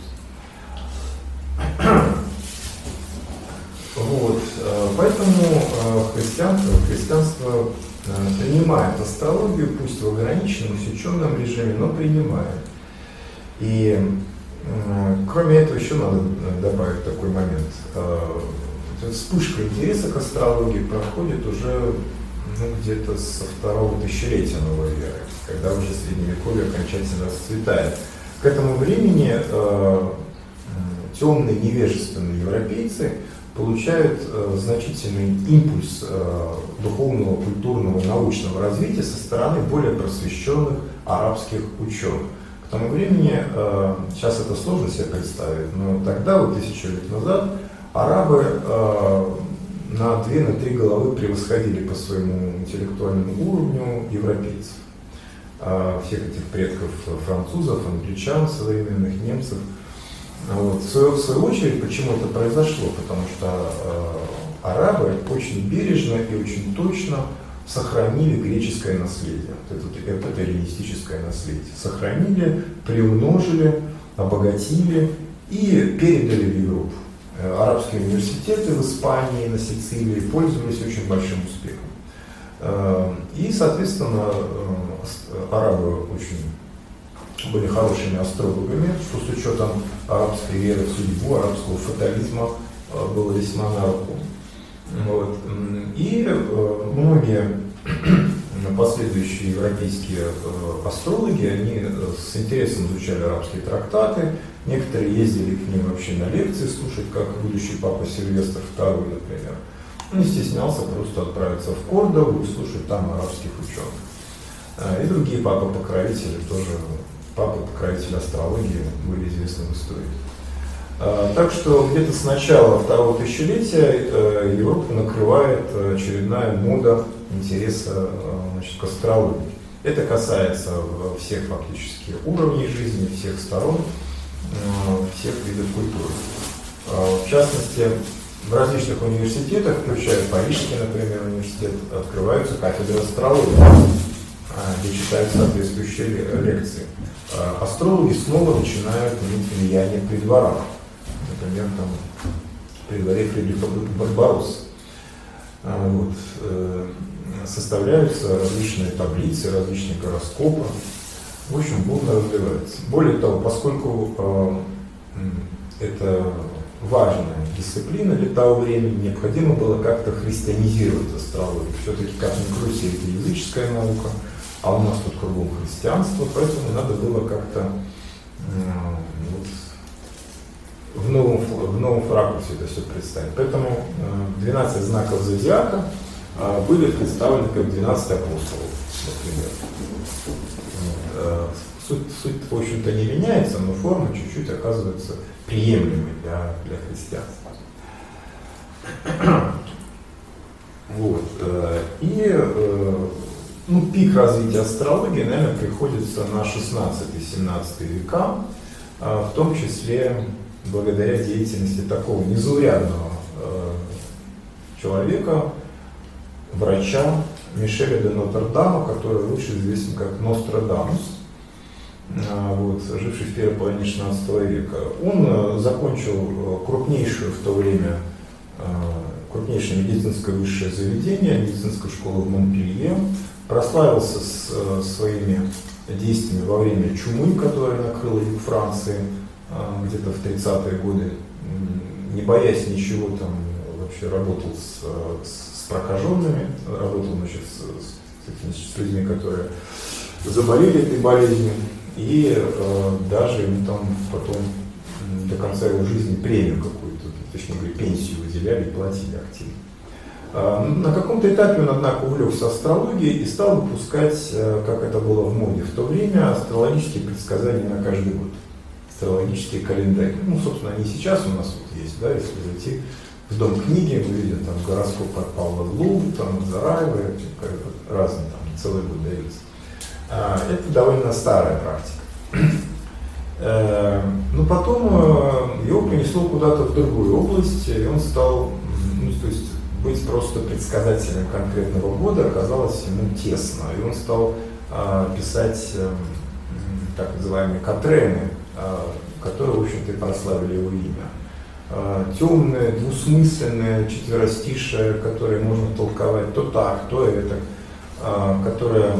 Вот. Поэтому христианство, христианство принимает астрологию, пусть в ограниченном, усеченном режиме, но принимает. И кроме этого еще надо добавить такой момент. Вспышка интереса к астрологии проходит уже ну, где-то со второго тысячелетия новой эры, когда уже средневековье окончательно расцветает. К этому времени э, темные невежественные европейцы получают э, значительный импульс э, духовного, культурного, научного развития со стороны более просвещенных арабских ученых. К тому времени, э, сейчас это сложно себе представить, но тогда, вот тысячу лет назад, арабы э, на две, на три головы превосходили по своему интеллектуальному уровню европейцев. Э, всех этих предков французов, англичан современных, немцев. Вот. В, свою, в свою очередь, почему это произошло? Потому что э, арабы очень бережно и очень точно сохранили греческое наследие, вот это, это эллинистическое наследие. Сохранили, приумножили, обогатили и передали в Европу. Э, арабские университеты в Испании, на Сицилии пользовались очень большим успехом. Э, и, соответственно, э, арабы очень были хорошими астрологами, что с учетом арабской веры в судьбу, арабского фатализма было весьма на руку. Вот. И э, многие последующие европейские э, астрологи, они с интересом изучали арабские трактаты, некоторые ездили к ним вообще на лекции слушать, как будущий папа Сильвестр второй, например. Он не стеснялся просто отправиться в Кордову и слушать там арабских ученых. И другие папы-покровители тоже. Папы-покровители астрологии были известны в истории. Так что где-то с начала второго тысячелетия Европу накрывает очередная мода интереса, значит, к астрологии. Это касается всех фактически уровней жизни, всех сторон, всех видов культуры. В частности, в различных университетах, включая Парижский, например, университет, открываются кафедры астрологии, где читают соответствующие лекции. Астрологи снова начинают иметь влияние при дворах. Например, там, при дворе Фридриха Барбароссы. Вот. Составляются различные таблицы, различные гороскопы. В общем, бурно развивается. Более того, поскольку это важная дисциплина для того времени, необходимо было как-то христианизировать астрологию. Все-таки, как ни крути, это языческая наука, а у нас тут кругом христианство, поэтому надо было как-то э, вот, в, новом, в новом ракурсе это все представить. Поэтому э, двенадцать знаков зодиака э, были представлены как двенадцать апостолов, например. Э, суть, суть, в общем-то, не меняется, но форма чуть-чуть оказывается приемлемой для, для христианства. Вот. Э, и э, Ну, пик развития астрологии, наверное, приходится на шестнадцатый-семнадцатый века, в том числе благодаря деятельности такого незаурядного человека, врача Мишеля де Нотр-Дама, который лучше известен как Нострадамус, вот, живший в первой половине шестнадцатого века. Он закончил крупнейшую в то время крупнейшее медицинское высшее заведение, медицинскую школу в Монпелье, прославился с э, своими действиями во время чумы, которая накрыла юг Франции э, где-то в тридцатые годы, не боясь ничего, там вообще работал с, с, с прокаженными, работал, значит, с, с, с людьми, которые заболели этой болезнью, и э, даже ему там потом до конца его жизни премию какую-то, точнее говоря, пенсию выделяли и платили активно. На каком-то этапе он, однако, увлекся астрологией и стал выпускать, как это было в моде в то время, астрологические предсказания на каждый год. Астрологические календари. Ну, собственно, они сейчас у нас вот есть, да, если зайти в дом книги, мы видим там гороскоп от Павла Глу, там от Зараева, разные там целый год даются. Это довольно старая практика. Но потом его принесло куда-то в другую область, и он стал, ну, то есть, быть просто предсказателем конкретного года оказалось ему тесно, и он стал э, писать э, так называемые катрены, э, которые, в общем-то, и прославили его имя. Э, темные, двусмысленные четверостишие, которые можно толковать то так, то это, э, которое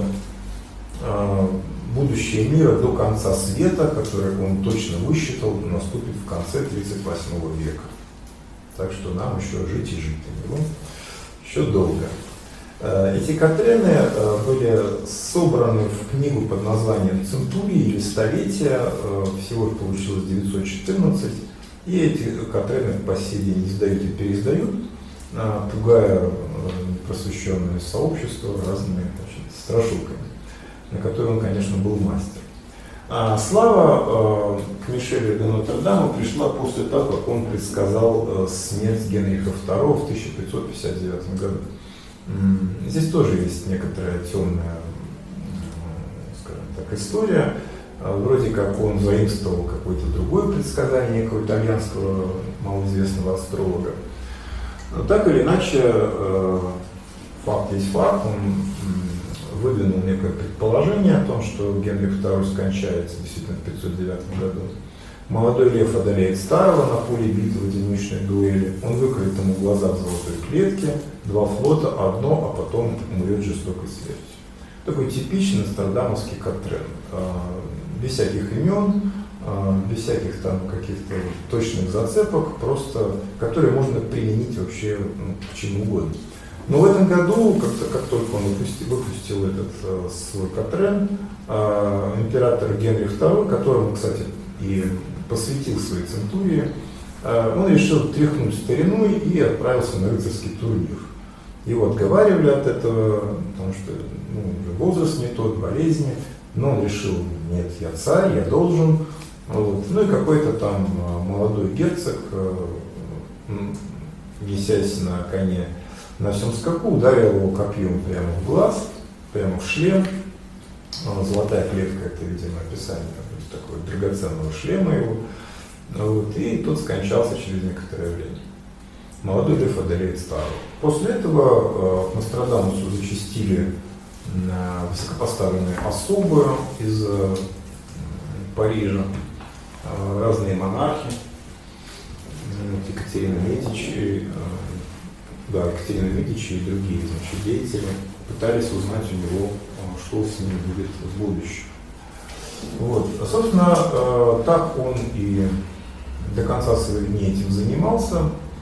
э, будущее мира до конца света, которое он точно высчитал, наступит в конце тридцать восьмого века. Так что нам еще жить и жить до него еще долго. Эти катрены были собраны в книгу под названием «Центурии» или «Столетия». Всего их получилось девятьсот четырнадцать. И эти Катрены по сей день издают и переиздают, пугая просвещенное сообщество разными, значит, страшилками, на которые он, конечно, был мастер. А слава э, к Мишелю де Нотр-Даму пришла после того, как он предсказал э, смерть Генриха второго в тысяча пятьсот пятьдесят девятом году. Здесь тоже есть некоторая темная, скажем так, история. Вроде как он заимствовал какое-то другое предсказание некого итальянского малоизвестного астролога. Но так или иначе, факт есть факт. Он выдвинул некое предположение о том, что Генрих второй скончается действительно в пятьсот девятом году. Молодой лев одолеет старого на поле битвы в одиночной дуэли. Он выкроет ему глаза в золотой клетке, два флота, одно, а потом умрет жестокой смертью. Такой типичный нострадамовский Катрен. Без всяких имен, без всяких там каких-то точных зацепок, просто, которые можно применить вообще, ну, к чему угодно. Но в этом году, как, как только он выпустил, выпустил этот э, свой Катрен, э, император Генрих второй, которому, кстати, и посвятил свои центурии, э, он решил тряхнуть стариной и отправился на рыцарский турнир. Его отговаривали от этого, потому что, ну, возраст не тот, болезни, но он решил: нет, я царь, я должен. Вот. Ну и какой-то там молодой герцог, несясь на коне на всем скаку, ударил его копьем прямо в глаз, прямо в шлем. Золотая клетка — это, видимо, описание такого драгоценного шлема его. Вот. И тот скончался через некоторое время. Молодой лев одолеет старого. После этого к Нострадамусу зачастили высокопоставленные особы из Парижа, разные монархи, Екатерина Медичи, да, Екатерина Медичи и другие, значит, деятели пытались узнать у него, что с ним будет в будущем. Вот. Собственно, так он и до конца своих дней этим занимался,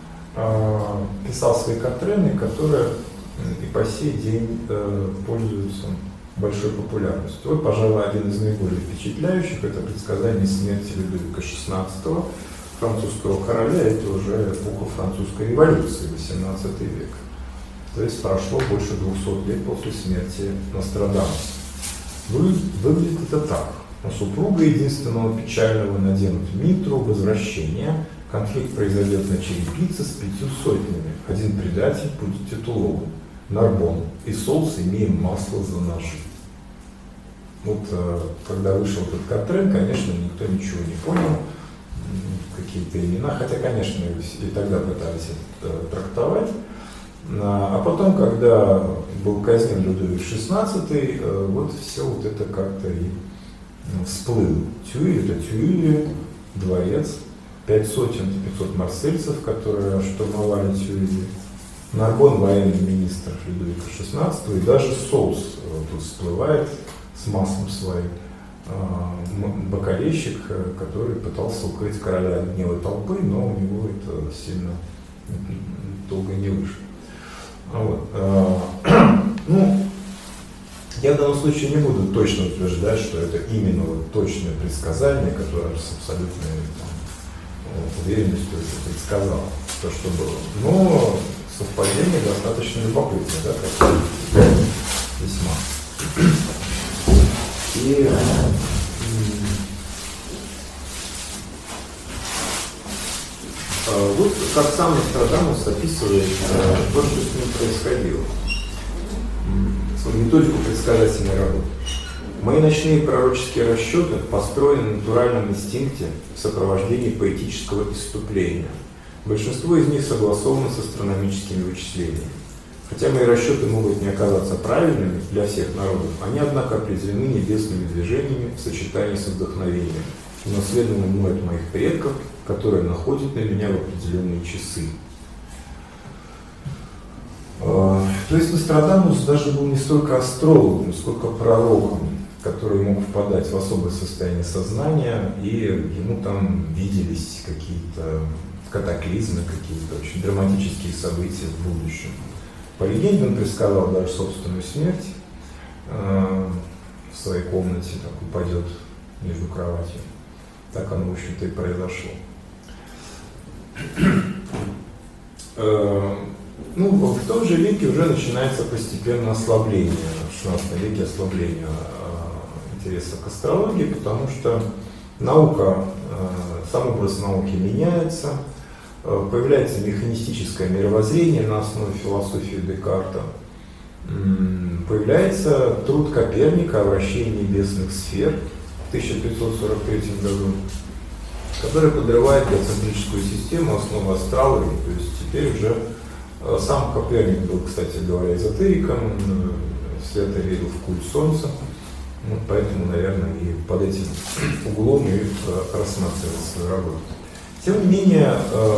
писал свои Катрены, которые и по сей день пользуются большой популярностью. Вот, пожалуй, один из наиболее впечатляющих — это предсказание смерти Людовика шестнадцатого, французского короля. Это уже эпоха французской революции, восемнадцатый век. То есть прошло больше двухсот лет после смерти Нострадамуса. Выглядит это так. У супруга единственного печального наденут митру возвращения. Конфликт произойдет на черепице с пятью сотнями. Один предатель будет титулован. Нарбон. И соус имеем масло за ножи. Вот когда вышел этот Катрен, конечно, никто ничего не понял. Какие-то имена, хотя, конечно, и тогда пытались это трактовать. А потом, когда был казнен Людовик шестнадцатый, вот все вот это как-то и всплыло. Тюиль — это Тюильри, дворец, пять сотен, пятьсот марсельцев, которые штурмовали Тюильри, Нарбон — военный министр Людовика шестнадцатого, и даже соус тут всплывает с маслом своим. Бокалейщик, который пытался укрыть короля от гнева толпы, но у него это сильно долго не вышло. Вот. Ну, я в данном случае не буду точно утверждать, что это именно вот точное предсказание, которое с абсолютной там, уверенностью это предсказало то, что было. Но совпадение достаточно любопытное, да, как весьма. И вот как сам Нострадамус описывает то, что с ним происходило. Свою методику предсказательной работы. Мои ночные пророческие расчеты построены на натуральном инстинкте в сопровождении поэтического исступления. Большинство из них согласовано с астрономическими вычислениями. Хотя мои расчеты могут не оказаться правильными для всех народов, они, однако, определены небесными движениями в сочетании с вдохновением, унаследованным мной от моих предков, которые находят на меня в определенные часы. То есть Нострадамус даже был не столько астрологом, сколько пророком, который мог впадать в особое состояние сознания, и ему там виделись какие-то катаклизмы, какие-то очень драматические события в будущем. По легенде он предсказал даже собственную смерть, э, в своей комнате так упадет между кроватью. Так оно, в общем-то, и произошло. Ну, в том же веке уже начинается постепенно ослабление, в шестнадцатом веке ослабление интереса к астрологии, потому что наука, сам образ науки меняется, появляется механистическое мировоззрение на основе философии Декарта, появляется труд Коперника о вращении небесных сфер в тысяча пятьсот сорок третьем году, который подрывает геоцентрическую систему, основу астрологии. То есть теперь уже сам Коперник был, кстати говоря, эзотериком, свято верил в культ Солнца, вот поэтому, наверное, и под этим углом и рассматривал свою работу. Тем не менее,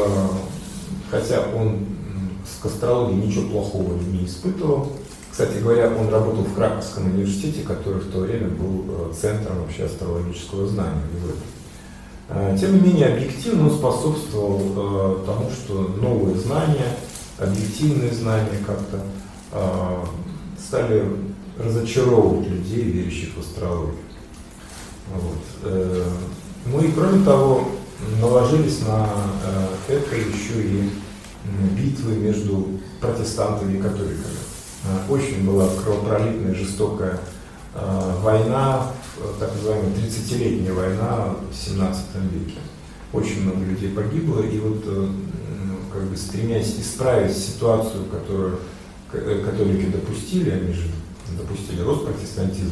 хотя он к астрологии ничего плохого не испытывал, кстати говоря, он работал в Краковском университете, который в то время был центром вообще астрологического знания в Европе. Тем не менее, объективно он способствовал э, тому, что новые знания, объективные знания как-то э, стали разочаровывать людей, верящих в астрологию. Вот. Э, ну и кроме того, наложились на э, это еще и битвы между протестантами и католиками. Э, очень была кровопролитная, жестокая э, война, так называемая тридцатилетняя война в семнадцатом веке. Очень много людей погибло, и вот как бы стремясь исправить ситуацию, которую католики допустили, они же допустили рост протестантизма,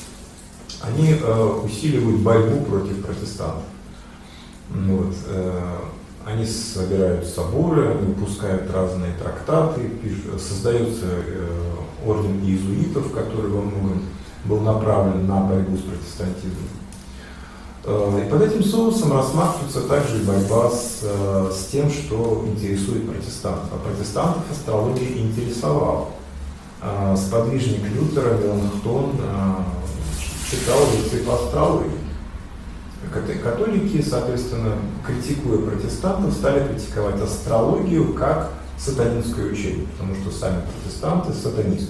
они усиливают борьбу против протестантов. Вот. Они собирают соборы, они выпускают разные трактаты, пишут, создается орден иезуитов, который во многом был направлен на борьбу с протестантизмом. И под этим соусом рассматривается также борьба с, с тем, что интересует протестантов. А протестантов астрология интересовала. Сподвижник Лютера Меланхтон читал лекции по астрологии. Католики, соответственно, критикуя протестантов, стали критиковать астрологию как сатанинское учение, потому что сами протестанты сатанисты.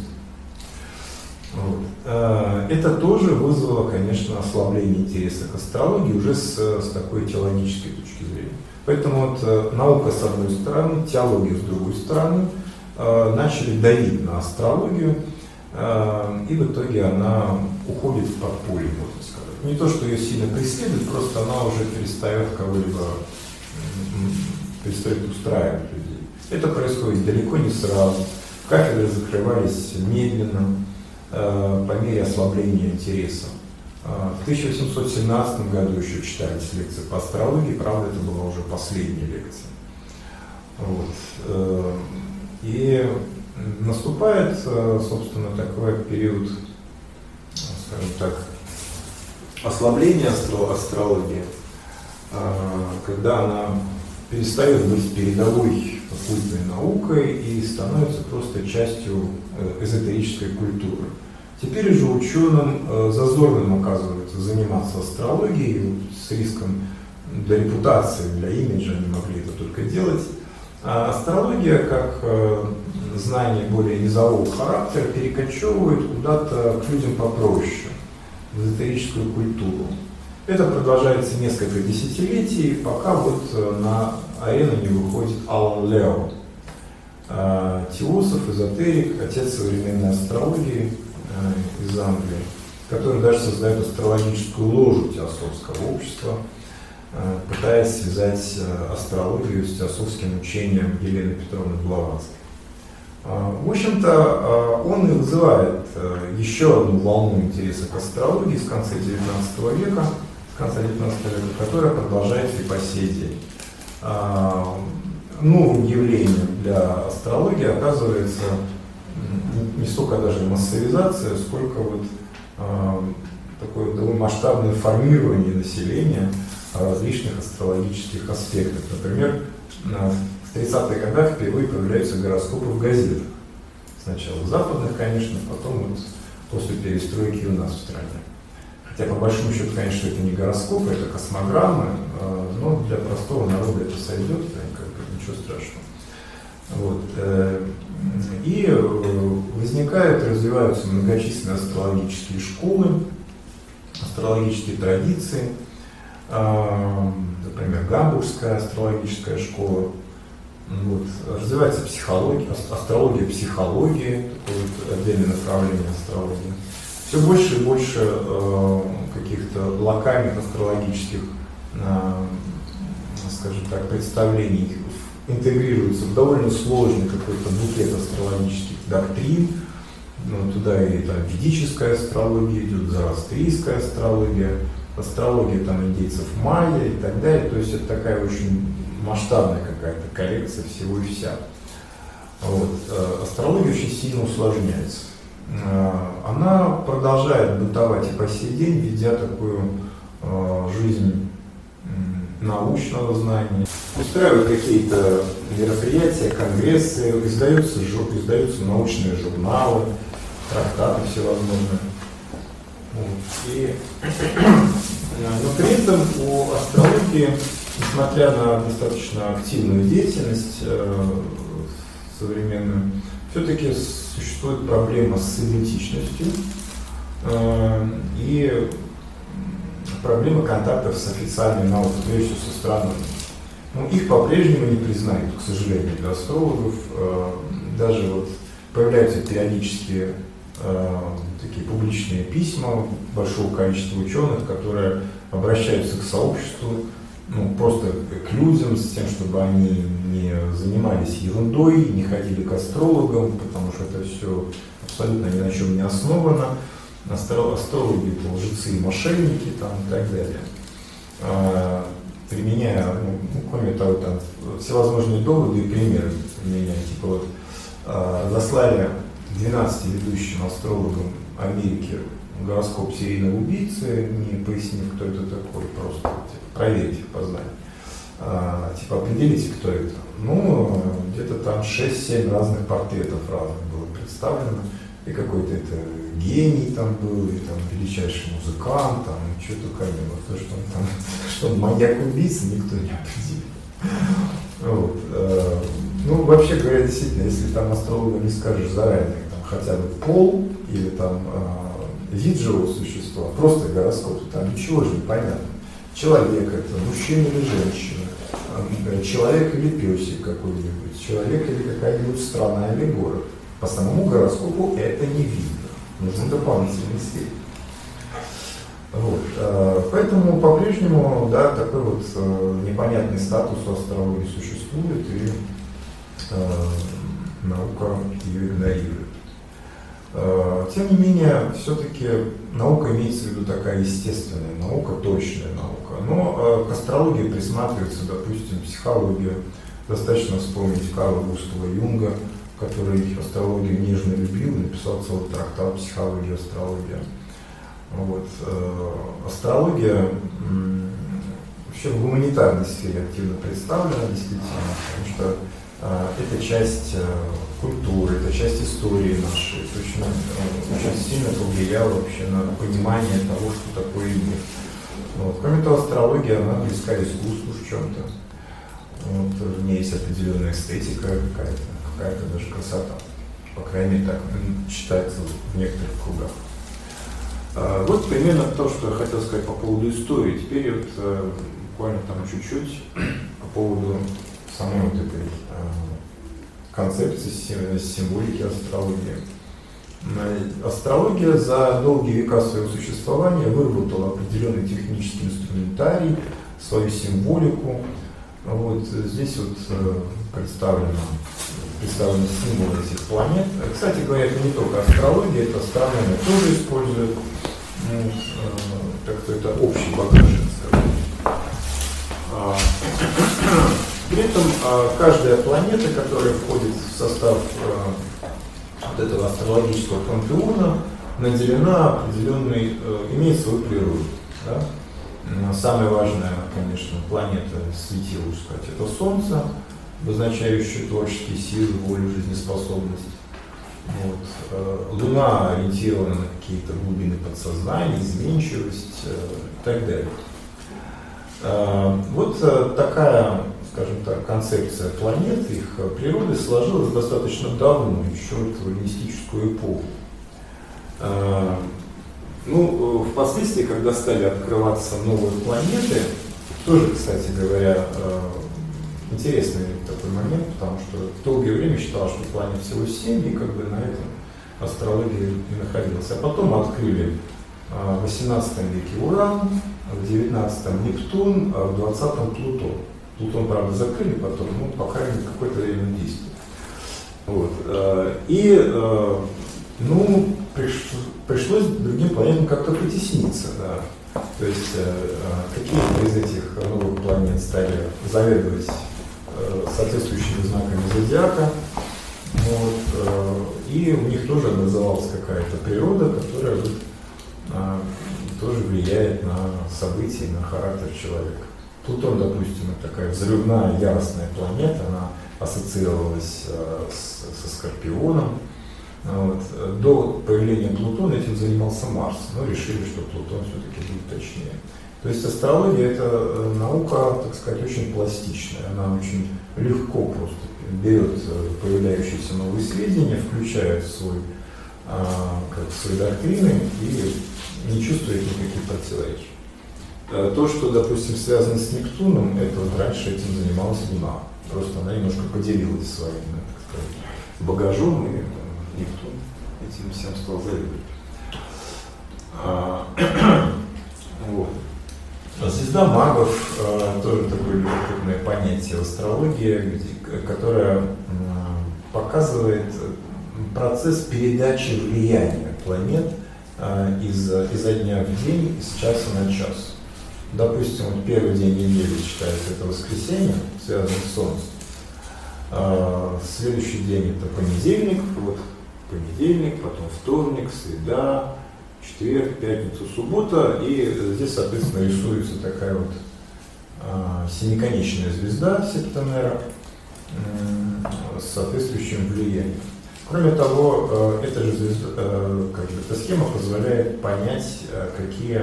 Вот. Это тоже вызвало, конечно, ослабление интереса к астрологии уже с, с такой теологической точки зрения. Поэтому вот наука с одной стороны, теология с другой стороны начали давить на астрологию, и в итоге она уходит в подполье, можно сказать. Не то, что ее сильно преследует, просто она уже перестает кого-либо перестает устраивать людей. Это происходит далеко не сразу. Кафедры закрывались медленно, по мере ослабления интереса. В тысяча восемьсот семнадцатом году еще читались лекции по астрологии, правда, это была уже последняя лекция. Вот. И наступает, собственно, такой период, скажем так, ослабления астрологии, когда она перестает быть передовой оккультной наукой и становится просто частью эзотерической культуры. Теперь же ученым зазорным оказывается заниматься астрологией с риском для репутации, для имиджа, они могли это только делать. А астрология, как знание более низового характера, перекочевывает куда-то к людям попроще, в эзотерическую культуру. Это продолжается несколько десятилетий, пока вот на арену не выходит Алан Лео, теософ, эзотерик, отец современной астрологии из Англии, который даже создает астрологическую ложу теософского общества, пытаясь связать астрологию с теософским учением Елены Петровны Блаватской. В общем-то, он и вызывает еще одну волну интереса к астрологии с конца девятнадцатого века, с конца девятнадцатого века, которая продолжается и по сей день. Новым явлением для астрологии оказывается не столько даже массовизация, сколько вот такое довольно масштабное формирование населения различных астрологических аспектов. Например, в тридцатых годах впервые появляются гороскопы в газетах. Сначала в западных, конечно, потом вот после перестройки у нас в стране. Хотя по большому счету, конечно, это не гороскопы, это космограммы, но для простого народа это сойдет, как бы ничего страшного. Вот. И возникают, развиваются многочисленные астрологические школы, астрологические традиции. Например, Гамбургская астрологическая школа. Вот. Развивается психология, астрология, психология, такое вот отдельное направление астрологии. Все больше и больше э, каких-то локальных астрологических, э, скажем так, представлений интегрируется в довольно сложный какой-то букет астрологических доктрин. Ну, туда и там, ведическая астрология идет, зороастрийская астрология, астрология там, индейцев майя и так далее. То есть это такая очень масштабная какая-то коллекция всего и вся. Вот. Астрология очень сильно усложняется. Она продолжает бытовать и по сей день, ведя такую жизнь научного знания. Устраивают какие-то мероприятия, конгрессы, издаются, издаются научные журналы, трактаты всевозможные. Вот. И, но при этом у астрологии, несмотря на достаточно активную деятельность э, современную, все-таки существует проблема с идентичностью э, и проблема контактов с официальной наукой, прежде всего со странами. Ну, их по-прежнему не признают, к сожалению, для астрологов. Э, даже вот появляются периодически э, такие публичные письма большого количества ученых, которые обращаются к сообществу, ну, просто к людям, с тем, чтобы они не занимались ерундой, не ходили к астрологам, потому что это все абсолютно ни на чем не основано. Астрологи — это лжецы и мошенники там, и так далее. А, применяя, ну, кроме того, там, всевозможные доводы и примеры применяя. Типа вот а, заслали двенадцати ведущим астрологам Америки гороскоп серийного убийцы, не пояснив, кто это такой, просто типа, проверить их познание. А, типа определите, кто это. Ну, где-то там шесть-семь разных портретов разных было представлено. И какой-то это гений там был, и там величайший музыкант, там, и что только не было. То, что он там, что он маньяк-убийца, никто не определил. Вот. Ну, вообще говоря, действительно, если там астрологам не скажешь заранее, там, хотя бы пол, или там вид живого существа, просто гороскоп, там ничего же не понятно. Человек это, мужчина или женщина, человек или песик какой-нибудь, человек или какая-нибудь страна или город. По самому гороскопу это не видно. Нужны дополнительные сведения. Вот. Поэтому по-прежнему, да, такой вот непонятный статус у астрологии существует, и э, наука ее игнорирует. Тем не менее, все-таки наука имеется в виду такая естественная наука, точная наука. Но к астрологии присматривается, допустим, психология. Достаточно вспомнить Карла Густава Юнга, который астрологию нежно любил, написал целый трактат «Психология, астрология». Вот. Астрология вообще в гуманитарной сфере активно представлена, действительно, потому что это часть культуры, это часть истории нашей, это очень, очень сильно повлияло вообще на понимание того, что такое мир. Вот. Кроме того, астрология, она близка искусству в чем-то. Вот. В ней есть определенная эстетика какая-то, какая-то даже красота. По крайней мере, так считается в некоторых кругах. А, вот примерно то, что я хотел сказать по поводу истории. Теперь вот буквально там чуть-чуть по поводу самой вот этой концепции, символики астрологии. Астрология за долгие века своего существования выработала определенный технический инструментарий, свою символику. Вот здесь вот представлено, представлены символы этих планет. Кстати говоря, это не только астрология, это астрономия тоже использует. Ну, так что это общий багаж, скажем. При этом каждая планета, которая входит в состав вот этого астрологического пантеона, наделена определенной, имеет свою природу. Да? Самая важная, конечно, планета светила, сказать, это Солнце, обозначающее творческие силы, волю, жизнеспособность. Вот. Луна ориентирована на какие-то глубины подсознания, изменчивость и так далее. Вот такая, скажем так, концепция планет, их природы сложилась достаточно давно, еще в эллинистическую эпоху. Ну, впоследствии, когда стали открываться новые планеты, Тоже, кстати говоря, интересный такой момент, потому что долгое время считалось, что планет всего семь, и как бы на этом астрология и находилась. А потом открыли в восемнадцатом веке Уран, в девятнадцатом Нептун, а в двадцатом Плутон. Плутон, правда, закрыли потом, но, по крайней мере, какое-то время действует. Вот. И, ну, пришлось другим планетам как-то притесниться, да. То есть какие-то из этих новых планет стали заведовать соответствующими знаками зодиака. Вот, и у них тоже образовалась какая-то природа, которая вот, а, тоже влияет на события, на характер человека. Плутон, допустим, это такая взрывная, яростная планета, она ассоциировалась а, с, со Скорпионом. Вот. До появления Плутона этим занимался Марс, но решили, что Плутон все-таки будет точнее. То есть астрология — это наука, так сказать, очень пластичная, она очень легко просто берет появляющиеся новые сведения, включает в, свой, а, как, в свои доктрины и не чувствует никаких противоречий. То, что, допустим, связано с Нептуном, это вот раньше этим занималась Луна. Просто она немножко поделилась своим, так сказать, багажом, и Нептун этим всем стал заведовать. А, вот. Звезда магов э, тоже такое любопытное понятие в астрологии, где, которое э, показывает процесс передачи влияния планет э, из, изо дня в день, из часа на час. Допустим, вот первый день недели считается это воскресенье, связано с Солнцем. Э, следующий день это понедельник, вот понедельник, потом вторник, среда, четверг, пятница, суббота, и здесь, соответственно, рисуется такая вот а, семиконечная звезда Септенера а, с соответствующим влиянием. Кроме того, а, эта же звезда, а, как бы, эта схема позволяет понять, а, какие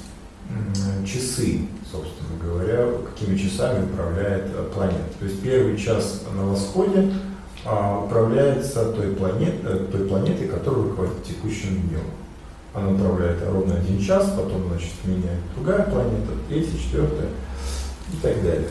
а, часы, собственно говоря, какими часами управляет а, планета. То есть первый час на восходе а, управляется той, планет, той планетой, которая руководит текущим днем. Она управляет ровно один час, потом, значит, меняет другая планета, третья, четвертая и так далее.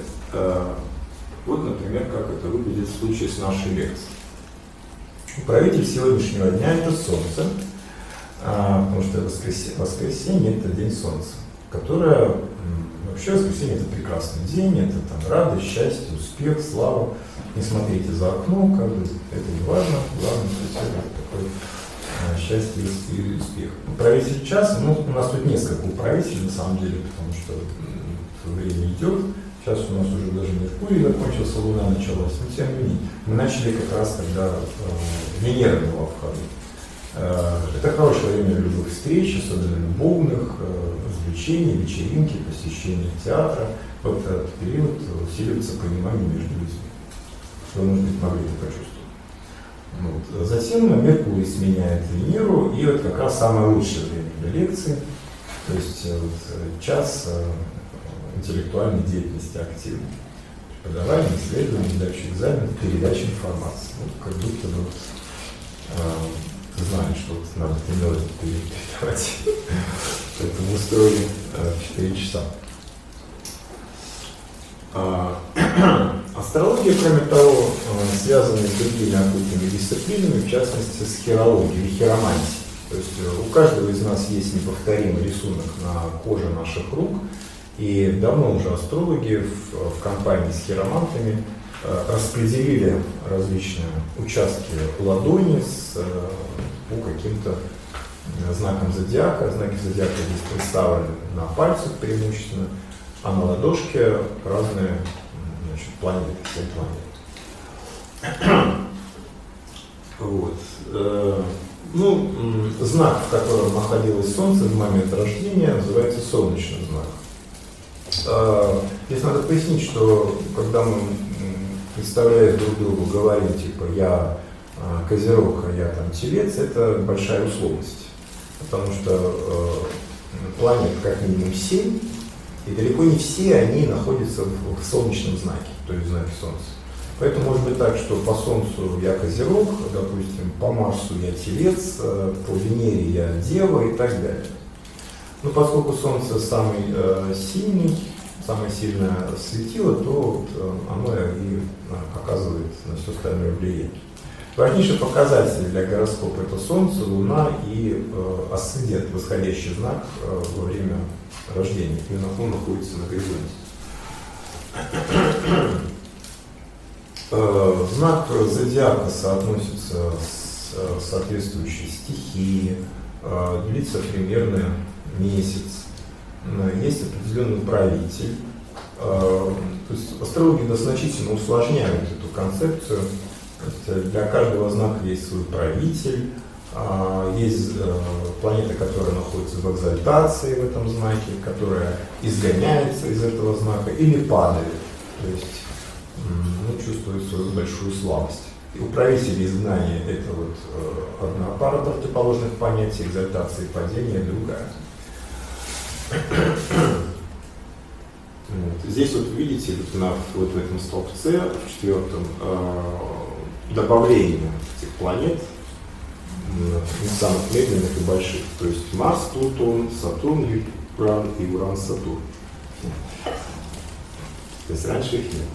Вот, например, как это выглядит в случае с нашей лекцией. Управитель сегодняшнего дня – это Солнце, потому что воскресенье, воскресенье – это день Солнца, которое, вообще воскресенье – это прекрасный день, это там радость, счастье, успех, слава. Не смотрите за окно, как бы, это не важно, главное, что это такой счастье и успех. Управитель часа, ну, у нас тут несколько управителей, на самом деле, потому что время идет. Сейчас у нас уже даже Меркурий закончился, Луна началась, но тем не менее. Мы начали как раз, когда э, Венера была в ходу. Э, это хорошее время любых встреч, особенно любовных, э, развлечений, вечеринки, посещения театра. В этот период усиливается понимание между людьми. Вы, может быть, могли это почувствовать. Вот. Затем Меркурий сменяет Венеру, и вот как раз самое лучшее время для лекции, то есть вот, час интеллектуальной деятельности активной. Преподавание, исследование, сдача экзаменов, передача информации. Вот как будто бы э, знаешь, что вот надо тренировать передавать. Поэтому устроили четыре часа. Астрология, кроме того, связана с другими оккультными дисциплинами, в частности с хирологией и хиромантией. То есть у каждого из нас есть неповторимый рисунок на коже наших рук, и давно уже астрологи в, в компании с хиромантами распределили различные участки ладони с, по каким-то знакам зодиака. Знаки зодиака здесь представлены на пальцах преимущественно, а на ладошке разные, значит, планеты, семь планет. Вот. Ну, знак, в котором находилось Солнце в момент рождения, называется солнечный знак. Здесь надо пояснить, что когда мы, представляя друг другу, говорим, типа, я Козерог, а я там Телец, это большая условность. Потому что планет как минимум семь, и далеко не все они находятся в, в солнечном знаке, то есть в знаке Солнца. Поэтому может быть так, что по Солнцу я Козерог, допустим, по Марсу я Телец, по Венере я Дева и так далее. Но поскольку Солнце самый э, сильный самое сильное светило, то вот оно и оказывает на все остальное влияние. Важнейший показатель для гороскопа – это Солнце, Луна и э, асцендент, восходящий знак э, во время рождения. Именно он находится на горизонте. э, знак зодиака соотносится с э, соответствующей стихией, э, длится примерно месяц. Э, есть определенный правитель. Э, то есть астрологи значительно усложняют эту концепцию. Для каждого знака есть свой правитель, есть планета, которая находится в экзальтации в этом знаке, которая изгоняется из этого знака или падает, то есть ну, чувствует свою большую слабость. И у правителей изгнания это вот одна пара противоположных понятий, экзальтация и падение другая. Вот. Здесь вот видите, вот, на, вот в этом столбце, в четвертом, добавление этих планет, самых медленных и больших, то есть Марс, Плутон, Сатурн, Уран и Уран, Сатурн. То есть раньше их нет.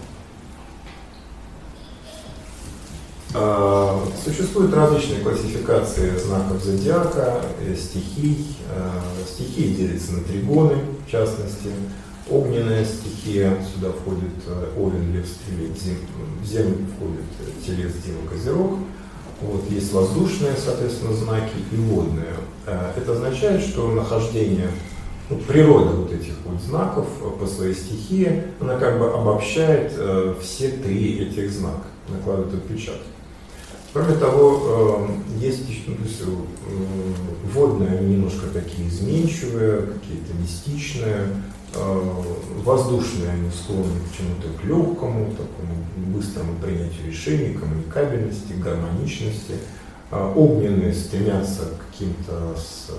Существуют различные классификации знаков зодиака, стихий. Стихии делятся на тригоны, в частности. Огненная стихия, сюда входит Овен, Лев, Стрелец, в Землю входит Телец, Дева, Козерог. Вот, есть воздушные, соответственно, знаки и водные. Это означает, что нахождение, ну, природа вот этих вот знаков по своей стихии, она как бы обобщает все три этих знака, накладывает отпечаток. Кроме того, есть еще, ну, есть, водные, они немножко такие изменчивые, какие-то мистичные. Воздушные, они склонны к чему-то к легкому, такому быстрому принятию решений, коммуникабельности, гармоничности. Огненные стремятся к каким-то,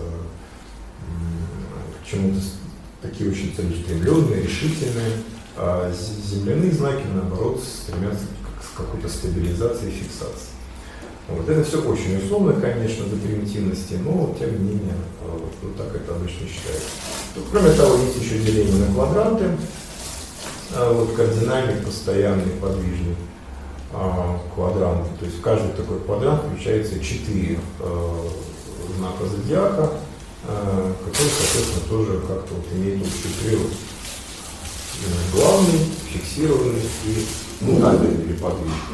к чему-то такие очень целеустремленные, решительные. А земляные знаки, наоборот, стремятся к какой-то стабилизации и фиксации. Вот. Это все очень условно, конечно, до примитивности, но тем не менее, вот так это обычно считается. Кроме того, есть еще деление на квадранты, вот кардинальный, постоянный, подвижный квадрант. То есть в каждый такой квадрант включается четыре знака зодиака, которые, соответственно, тоже как-то вот имеют общую природу. Главный, фиксированный и мутабельный или подвижный.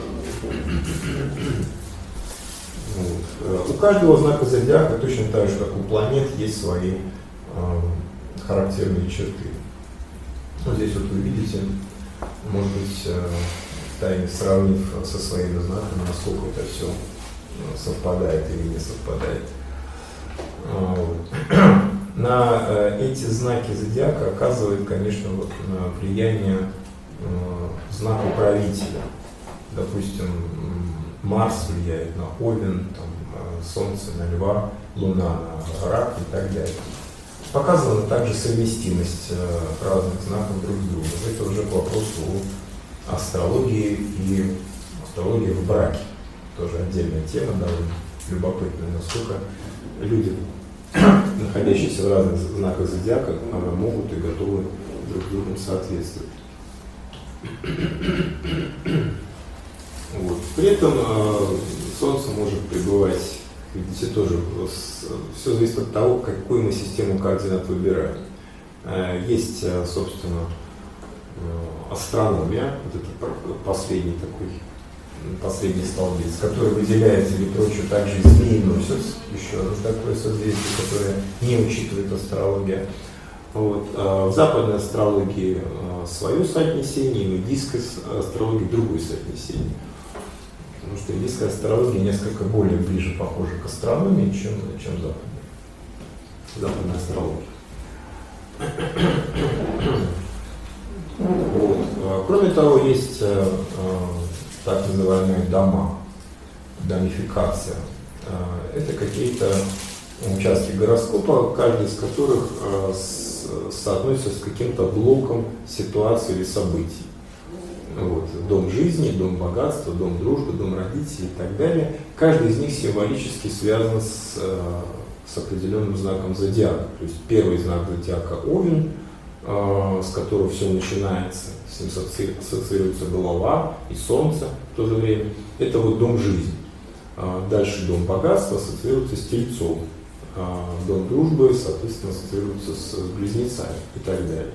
Вот. У каждого знака зодиака, точно так же, как у планет, есть свои э, характерные черты. Вот здесь вот вы видите, может быть, э, втайне сравнив со своими знаками, насколько это все совпадает или не совпадает. Вот. На э, эти знаки зодиака оказывает, конечно, вот, влияние э, знак управителя. Допустим, Марс влияет на Овен, там, Солнце на Льва, Луна на Рак и так далее. Показана также совместимость разных знаков друг с другом. Это уже к вопросу о астрологии и астрологии в браке. Тоже отдельная тема, довольно любопытная, насколько люди, находящиеся в разных знаках зодиака, могут и готовы друг с другом соответствовать. Вот. При этом э, Солнце может пребывать, видите, тоже с, все зависит от того, какую мы систему координат выбираем. Э, есть, э, собственно, э, астрономия, вот это последний такой, последний столбец, который выделяется или прочее также из Змееносец, еще одно такое созвездие, которое не учитывает астрология. Вот. В западной астрологии свое соотнесение, и в индийской астрологии другое соотнесение. Потому что индийская астрология несколько более ближе похожа к астрономии, чем, чем западная. Западная астрология. Вот. Кроме того, есть так называемые дома, домификация. Это какие-то участки гороскопа, каждый из которых соотносится с каким-то блоком ситуации или событий. Вот. Дом жизни, дом богатства, дом дружбы, дом родителей и так далее. Каждый из них символически связан с, с определенным знаком зодиака. То есть первый знак зодиака Овен, с которого все начинается, с ним ассоциируется голова и солнце в то же время. Это вот дом жизни. Дальше дом богатства ассоциируется с тельцом. Дом дружбы, соответственно, ассоциируется с близнецами и так далее.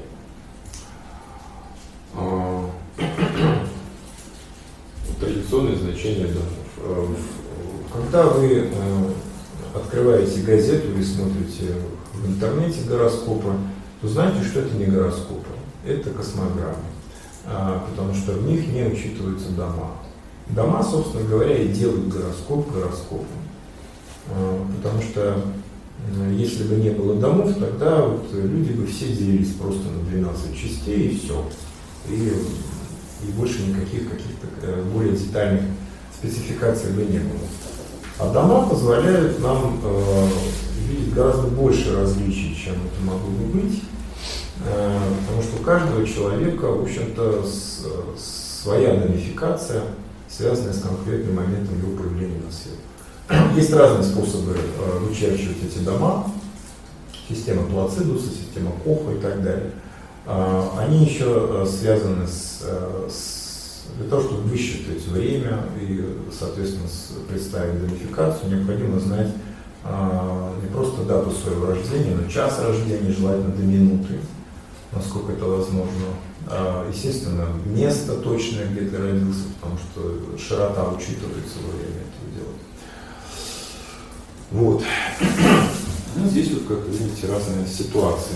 Традиционное значение домов. Когда вы открываете газету или смотрите в интернете гороскопы, то знаете, что это не гороскопы, это космограммы, потому что в них не учитываются дома. Дома, собственно говоря, и делают гороскоп гороскопом, потому что если бы не было домов, тогда вот люди бы все делились просто на двенадцать частей и все, и, и больше никаких каких-то более детальных спецификаций бы не было. А дома позволяют нам э, видеть гораздо больше различий, чем это могло бы быть, э, потому что у каждого человека, в общем-то, с, своя домификация, связанная с конкретным моментом его появления на свет. Есть разные способы э, вычерчивать эти дома, система Плацидуса, система Коха и так далее. Э, они еще связаны с, с для того, чтобы высчитать время и, соответственно, представить домификацию, необходимо знать а, не просто дату своего рождения, но час рождения, желательно до минуты, насколько это возможно. А, естественно, место точное, где ты родился, потому что широта учитывается во время этого дела. Вот. Ну, здесь вот, как вы видите, разные ситуации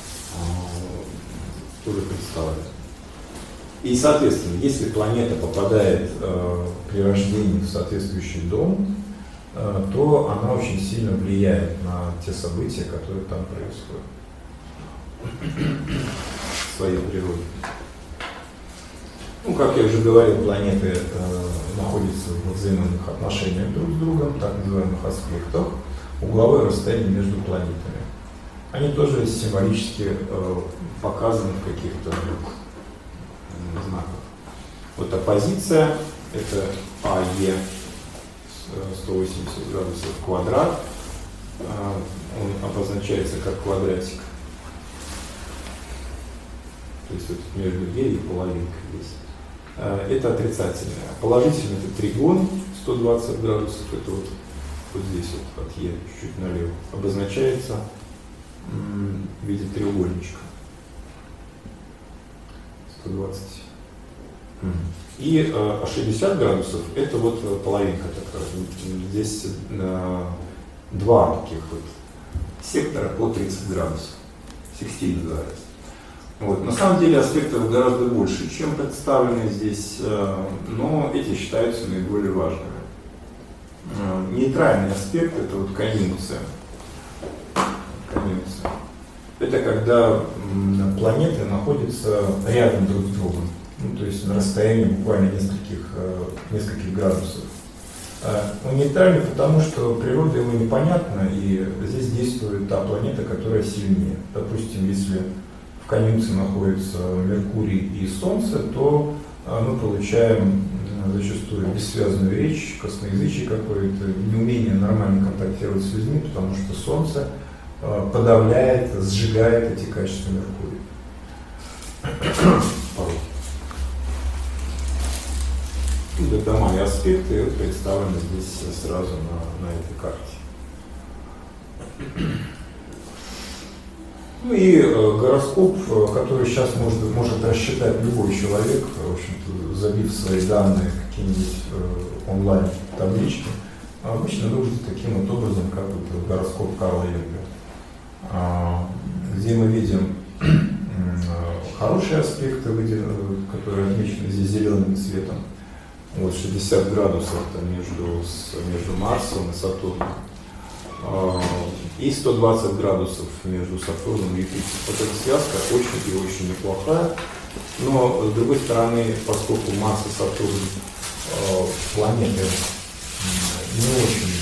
а, тоже представлены. И, соответственно, если планета попадает э, при рождении в соответствующий дом, э, то она очень сильно влияет на те события, которые там происходят в своей природе. Ну, как я уже говорил, планеты э, находятся в взаимных отношениях друг с другом, так называемых аспектах, угловое расстояние между планетами. Они тоже символически э, показаны в каких-то знаков. Вот оппозиция, это АЕ, сто восемьдесят градусов квадрат, он обозначается как квадратик. То есть вот между Е и половинкой есть. Это отрицательное. Положительное это тригон, сто двадцать градусов, это вот, вот здесь вот от Е, чуть-чуть налево, обозначается в виде треугольничка. сто двадцать. И э, шестьдесят градусов это вот половинка такая. Здесь э, два таких вот сектора по тридцать градусов. Секстиль называется. Вот. На самом деле аспектов гораздо больше, чем представлены здесь, э, но эти считаются наиболее важными. Э, нейтральный аспект это вот конъюнкция. Конъюнкция. Это когда м, планеты находятся рядом друг с другом. Ну, то есть на расстоянии буквально нескольких, э, нескольких градусов. Э, он нейтральный, потому что природа его непонятна, и здесь действует та планета, которая сильнее. Допустим, если в конъюнкции находится Меркурий и Солнце, то э, мы получаем э, зачастую бессвязную речь, косноязычие какое-то, неумение нормально контактировать с людьми, потому что Солнце э, подавляет, сжигает эти качества Меркурия. Дома и аспекты представлены здесь сразу на, на этой карте. Ну и э, гороскоп, который сейчас может, может рассчитать любой человек, в общем-то, забив свои данные в какие-нибудь э, онлайн-таблички, обычно выглядит таким вот образом, как вот гороскоп Карла Юнга, а, где мы видим э, хорошие аспекты, которые отмечены здесь зеленым цветом. Вот шестьдесят градусов между, между Марсом и Сатурном. И сто двадцать градусов между Сатурном и Юпитером. Вот эта связка очень и очень неплохая. Но, с другой стороны, поскольку Марс и Сатурн э, планеты не очень,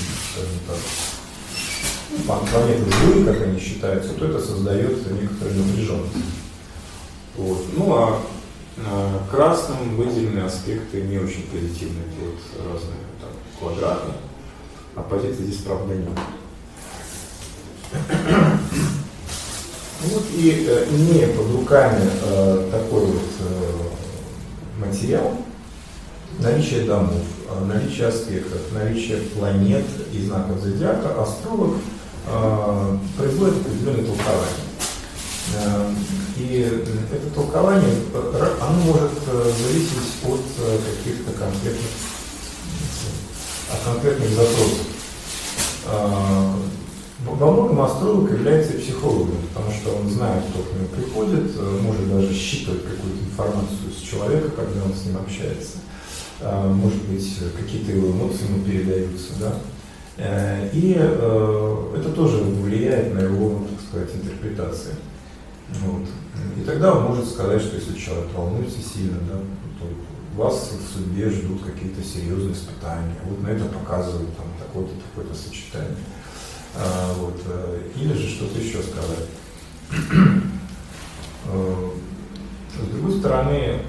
скажем так, планеты злые, как они считаются, то это создает некоторую напряженность. Вот. Ну а красным выделены аспекты не очень позитивные, вот разные там, квадраты, а позиции здесь, правда, нет. Вот и э, имея под руками э, такой вот э, материал, наличие домов, наличие аспектов, наличие планет и знаков зодиака, астролог э, производит определенное толкование. Э, и это толкование, оно может зависеть от каких-то конкретных, от конкретных запросов. Э, Во многом астролог является психологом, потому что он знает, кто к нему приходит, может даже считывать какую-то информацию с человека, когда он с ним общается. Может быть, какие-то его эмоции ему передаются. Да? И это тоже влияет на его, так сказать, интерпретацию. Вот. И тогда он может сказать, что если человек волнуется сильно, да, то вас в судьбе ждут какие-то серьезные испытания. Вот на это показывают там такое-то, такое-то сочетание. А, вот, или же что-то еще сказать. С другой стороны,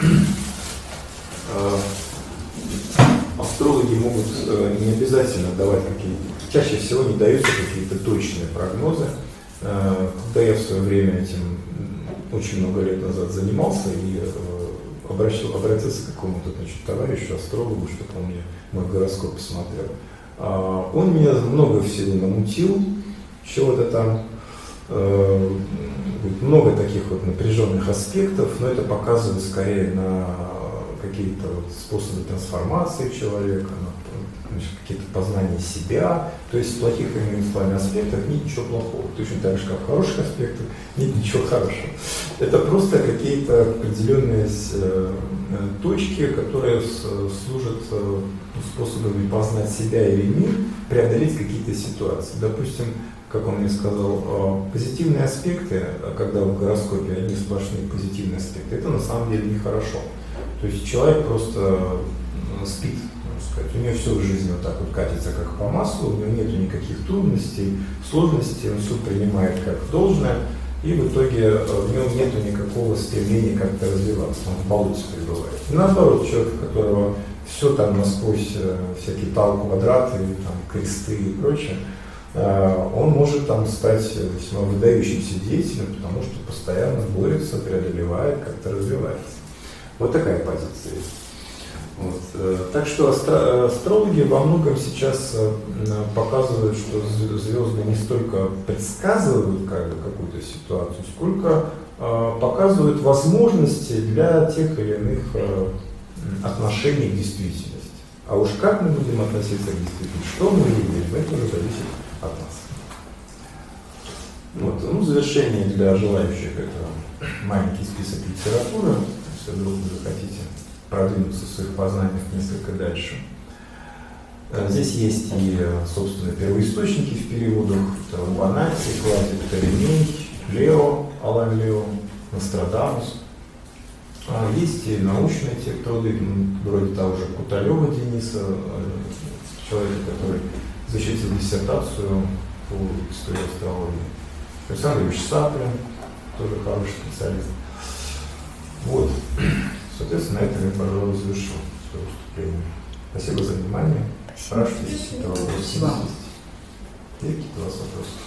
астрологи могут не обязательно давать какие-то, чаще всего не даются какие-то точные прогнозы. Когда я в свое время этим очень много лет назад занимался и обращал, обратился к какому-то, значит, товарищу, астрологу, чтобы он мне мой гороскоп посмотрел. Он меня много всего намутил, чего-то там, э, много таких вот напряженных аспектов, но это показывает скорее на какие-то вот способы трансформации человека, на, значит, какие-то познания себя. То есть в плохих, иными словами, аспектах нет ничего плохого. Точно так же, как в хороших аспектах нет ничего хорошего. Это просто какие-то определенные э, точки, которые с, служат э, способами познать себя или мир, преодолеть какие-то ситуации. Допустим, как он мне сказал, позитивные аспекты, когда в гороскопе они сплошные позитивные аспекты, это на самом деле нехорошо. То есть человек просто спит, можно сказать. У него все в жизни вот так вот катится как по маслу, у него нет никаких трудностей, сложностей, он все принимает как должное, и в итоге в нем нет никакого стремления как-то развиваться, он в болоте пребывает. И наоборот, человек, у которого все там насквозь, всякие тал, квадраты, там, кресты и прочее, он может там стать весьма выдающимся деятелем, потому что постоянно борется, преодолевает, как-то развивается. Вот такая позиция. Вот. Так что астро- астрологи во многом сейчас показывают, что звезды не столько предсказывают как бы какую-то ситуацию, сколько показывают возможности для тех или иных отношений к действительности. А уж как мы будем относиться к действительности, что мы видим, это уже зависит от нас. Вот. Ну, в завершение для желающих это маленький список литературы, если вдруг вы захотите продвинуться в своих познаниях несколько дальше. Здесь есть и, собственно, первоисточники в переводах. Это Уанати, Клавдий Птолемей, Лео, Алан Лео, Нострадамус. Есть и научные те труды, вроде того же Куталева Дениса, человека, который защитил диссертацию по истории астрологии. Александр Ильич Саплин, тоже хороший специалист. Вот. Соответственно, на этом я, пожалуй, завершу свое выступление. Спасибо за внимание. Спрашивайте, если какие-то вопросы есть. Есть какие-то у вас вопросы?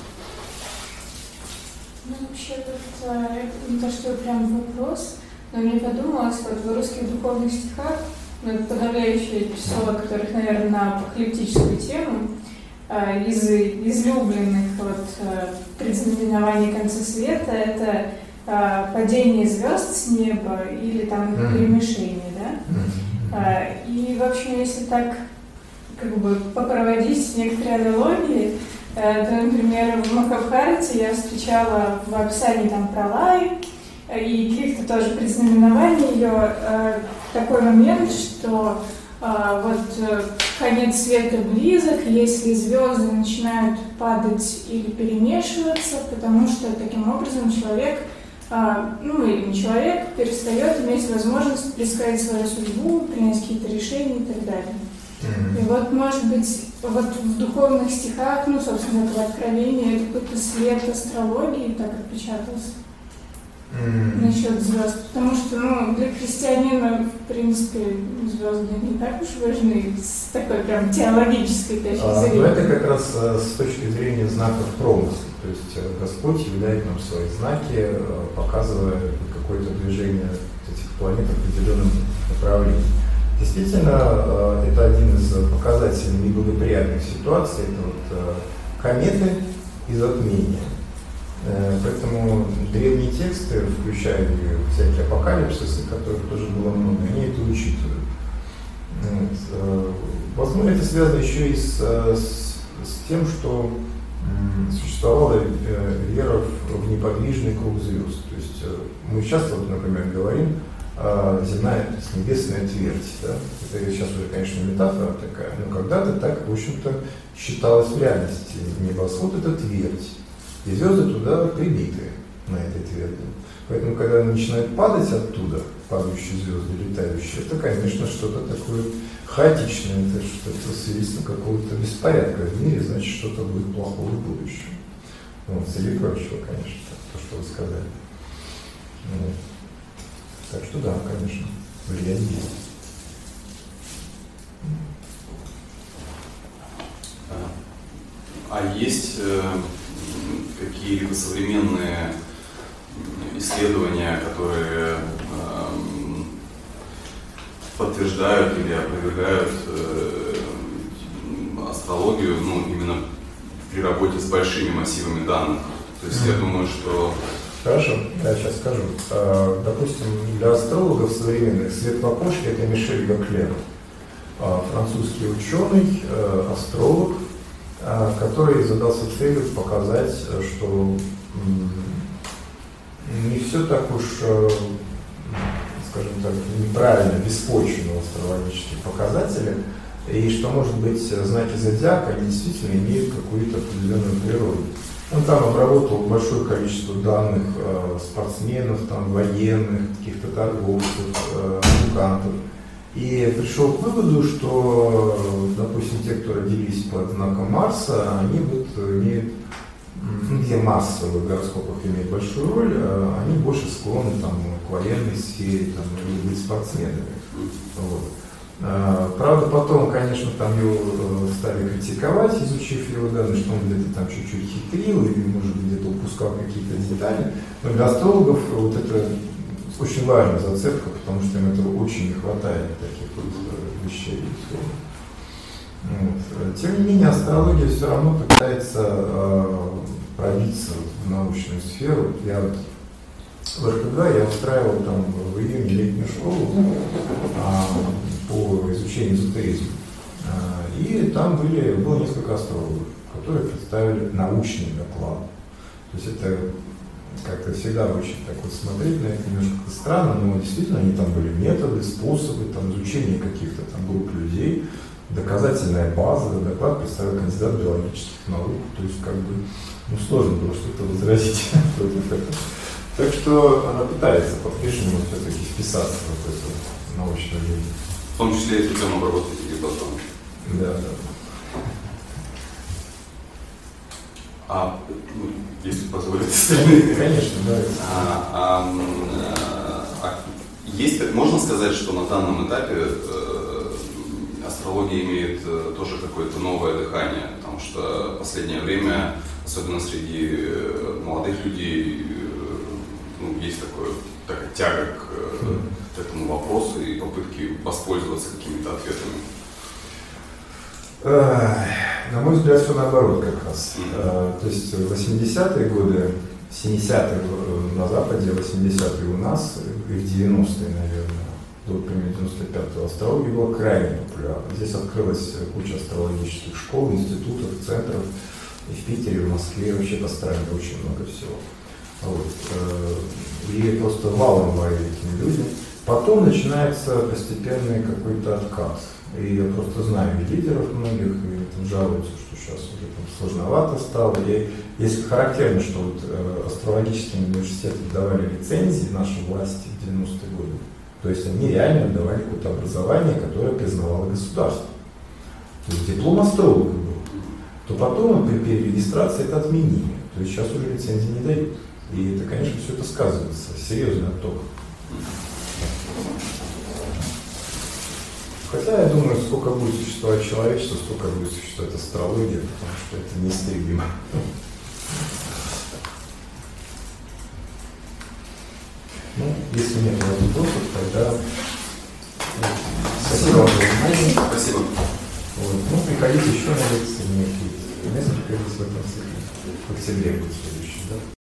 Ну, вообще, тут не то, что прям вопрос, но мне подумалось, вот в русских духовных стихах, ну, подавляющее число, которых, наверное, на апокалиптическую тему, из излюбленных вот, предзнаменований конца света, это падение звезд с неба или там перемешение, да? И, в общем, если так как бы попроводить некоторые аналогии, то, например, в Махабхарате я встречала в описании там про Лай и каких-то тоже предзнаменований ее такой момент, что вот конец света близок, если звезды начинают падать или перемешиваться, потому что таким образом человек, ну или не человек, перестает иметь возможность предсказать свою судьбу, принять какие-то решения и так далее. Mm-hmm. И вот, может быть, вот в духовных стихах, ну, собственно, это откровение, это какой-то след астрологии так отпечатался. Mm. Насчет звезд, потому что, ну, для христианина, в принципе, звезды не так уж важны с такой прям теологической точки а, зрения. Но это как раз с точки зрения знаков промысла, то есть Господь являет нам свои знаки, показывая какое-то движение этих планет в определенном направлении. Действительно, это один из показателей неблагоприятных ситуаций, это вот кометы и затмения. Поэтому древние тексты, включая всякие апокалипсисы, которых тоже было много, они это учитывают. Вот. Возможно, это связано еще и с, с, с тем, что существовала вера в неподвижный круг звезд. То есть мы часто, вот, например, говорим, земная, то есть небесная твердь. Да? Это сейчас уже, конечно, метафора такая, но когда-то так, в общем-то, считалось в реальности. Небосвод — это твердь. И звезды туда прибиты, на этой тверди. Поэтому, когда они начинают падать оттуда, падающие звезды, летающие, это, конечно, что-то такое хаотичное, это что-то свидетельство какого-то беспорядка в мире, значит, что-то будет плохого в будущем. Вот, среди прочего, конечно, то, что вы сказали. Вот. Так что да, конечно, влияние есть. А есть э, какие-либо современные исследования, которые э, подтверждают или опровергают э, астрологию, ну, именно при работе с большими массивами данных? То есть mm-hmm. я думаю, что... Хорошо, я сейчас скажу. Допустим, для астрологов современных свет в окошке — это Мишель Гаклер, французский ученый, астролог, который задался целью показать, что не все так уж, скажем так, неправильно, беспочвенно в астрологических показателях, и что, может быть, знаки зодиака, они действительно имеют какую-то определенную природу. Он там обработал большое количество данных э, спортсменов, там, военных, каких-то торговцев, э, музыкантов. И пришел к выводу, что, допустим, те, кто родились под знаком Марса, они вот имеют, где Марс в гороскопах имеет большую роль, э, они больше склонны там, к военной сфере там, или быть спортсменами. Вот. Правда, потом, конечно, там его стали критиковать, изучив его данные, что он где-то там чуть-чуть хитрил или, может быть, где-то упускал какие-то детали. Но для астрологов вот это очень важная зацепка, потому что им этого очень не хватает, таких вот вещей. Вот. Тем не менее, астрология все равно пытается э, пробиться в научную сферу. Я вот в эр ка гэ я устраивал там в июне летнюю школу а, по изучению эзотеризма. А, и там были, было несколько астрологов, которые представили научный доклад. То есть это как-то всегда очень так вот смотреть на это немножко странно, но действительно они там были методы, способы там, изучения каких-то там групп людей, доказательная база, доклад представил кандидат биологических наук. То есть как бы ну, сложно было что-то возразить против этого. Так что она пытается по-прежнему все-таки вписаться в эту научную жизнь. В том числе эту тему обработать и потом. Да, да. А, ну, если позволите остальные. Конечно, да. А, а, а, есть, можно сказать, что на данном этапе э, астрология имеет э, тоже какое-то новое дыхание, потому что в последнее время, особенно среди э, молодых людей, ну, есть такое, такая тяга к, mm. к этому вопросу и попытки воспользоваться какими-то ответами? На мой взгляд, все наоборот как раз. Mm. То есть в восьмидесятые годы, семидесятые на Западе, восьмидесятые у нас, и в девяностые, наверное, до примерно девяносто пятого астрология была крайне популярна. Здесь открылась куча астрологических школ, институтов, центров. И в Питере, и в Москве, вообще по стране очень много всего. Вот. И просто валом варили этим людям. Потом начинается постепенный какой-то откат. И я просто знаю лидеров многих, и там жалуются, что сейчас уже там сложновато стало. И если характерно, что вот, э, астрологические университеты давали лицензии нашей власти в девяностые годы, то есть они реально давали какое-то образование, которое признавало государство. То есть диплом астролога был. То потом при перерегистрации это отменили. То есть сейчас уже лицензии не дают. И это, конечно, все это сказывается. Серьезный отток. Хотя, я думаю, сколько будет существовать человечество, столько будет существовать астрология, потому что это неистребимо. Ну, если нет вопросов, тогда спасибо вам за внимание. Спасибо. Вот. Ну, приходите еще на лекции, у меня есть несколько лекций в этом цикле. В октябре будет следующий, да?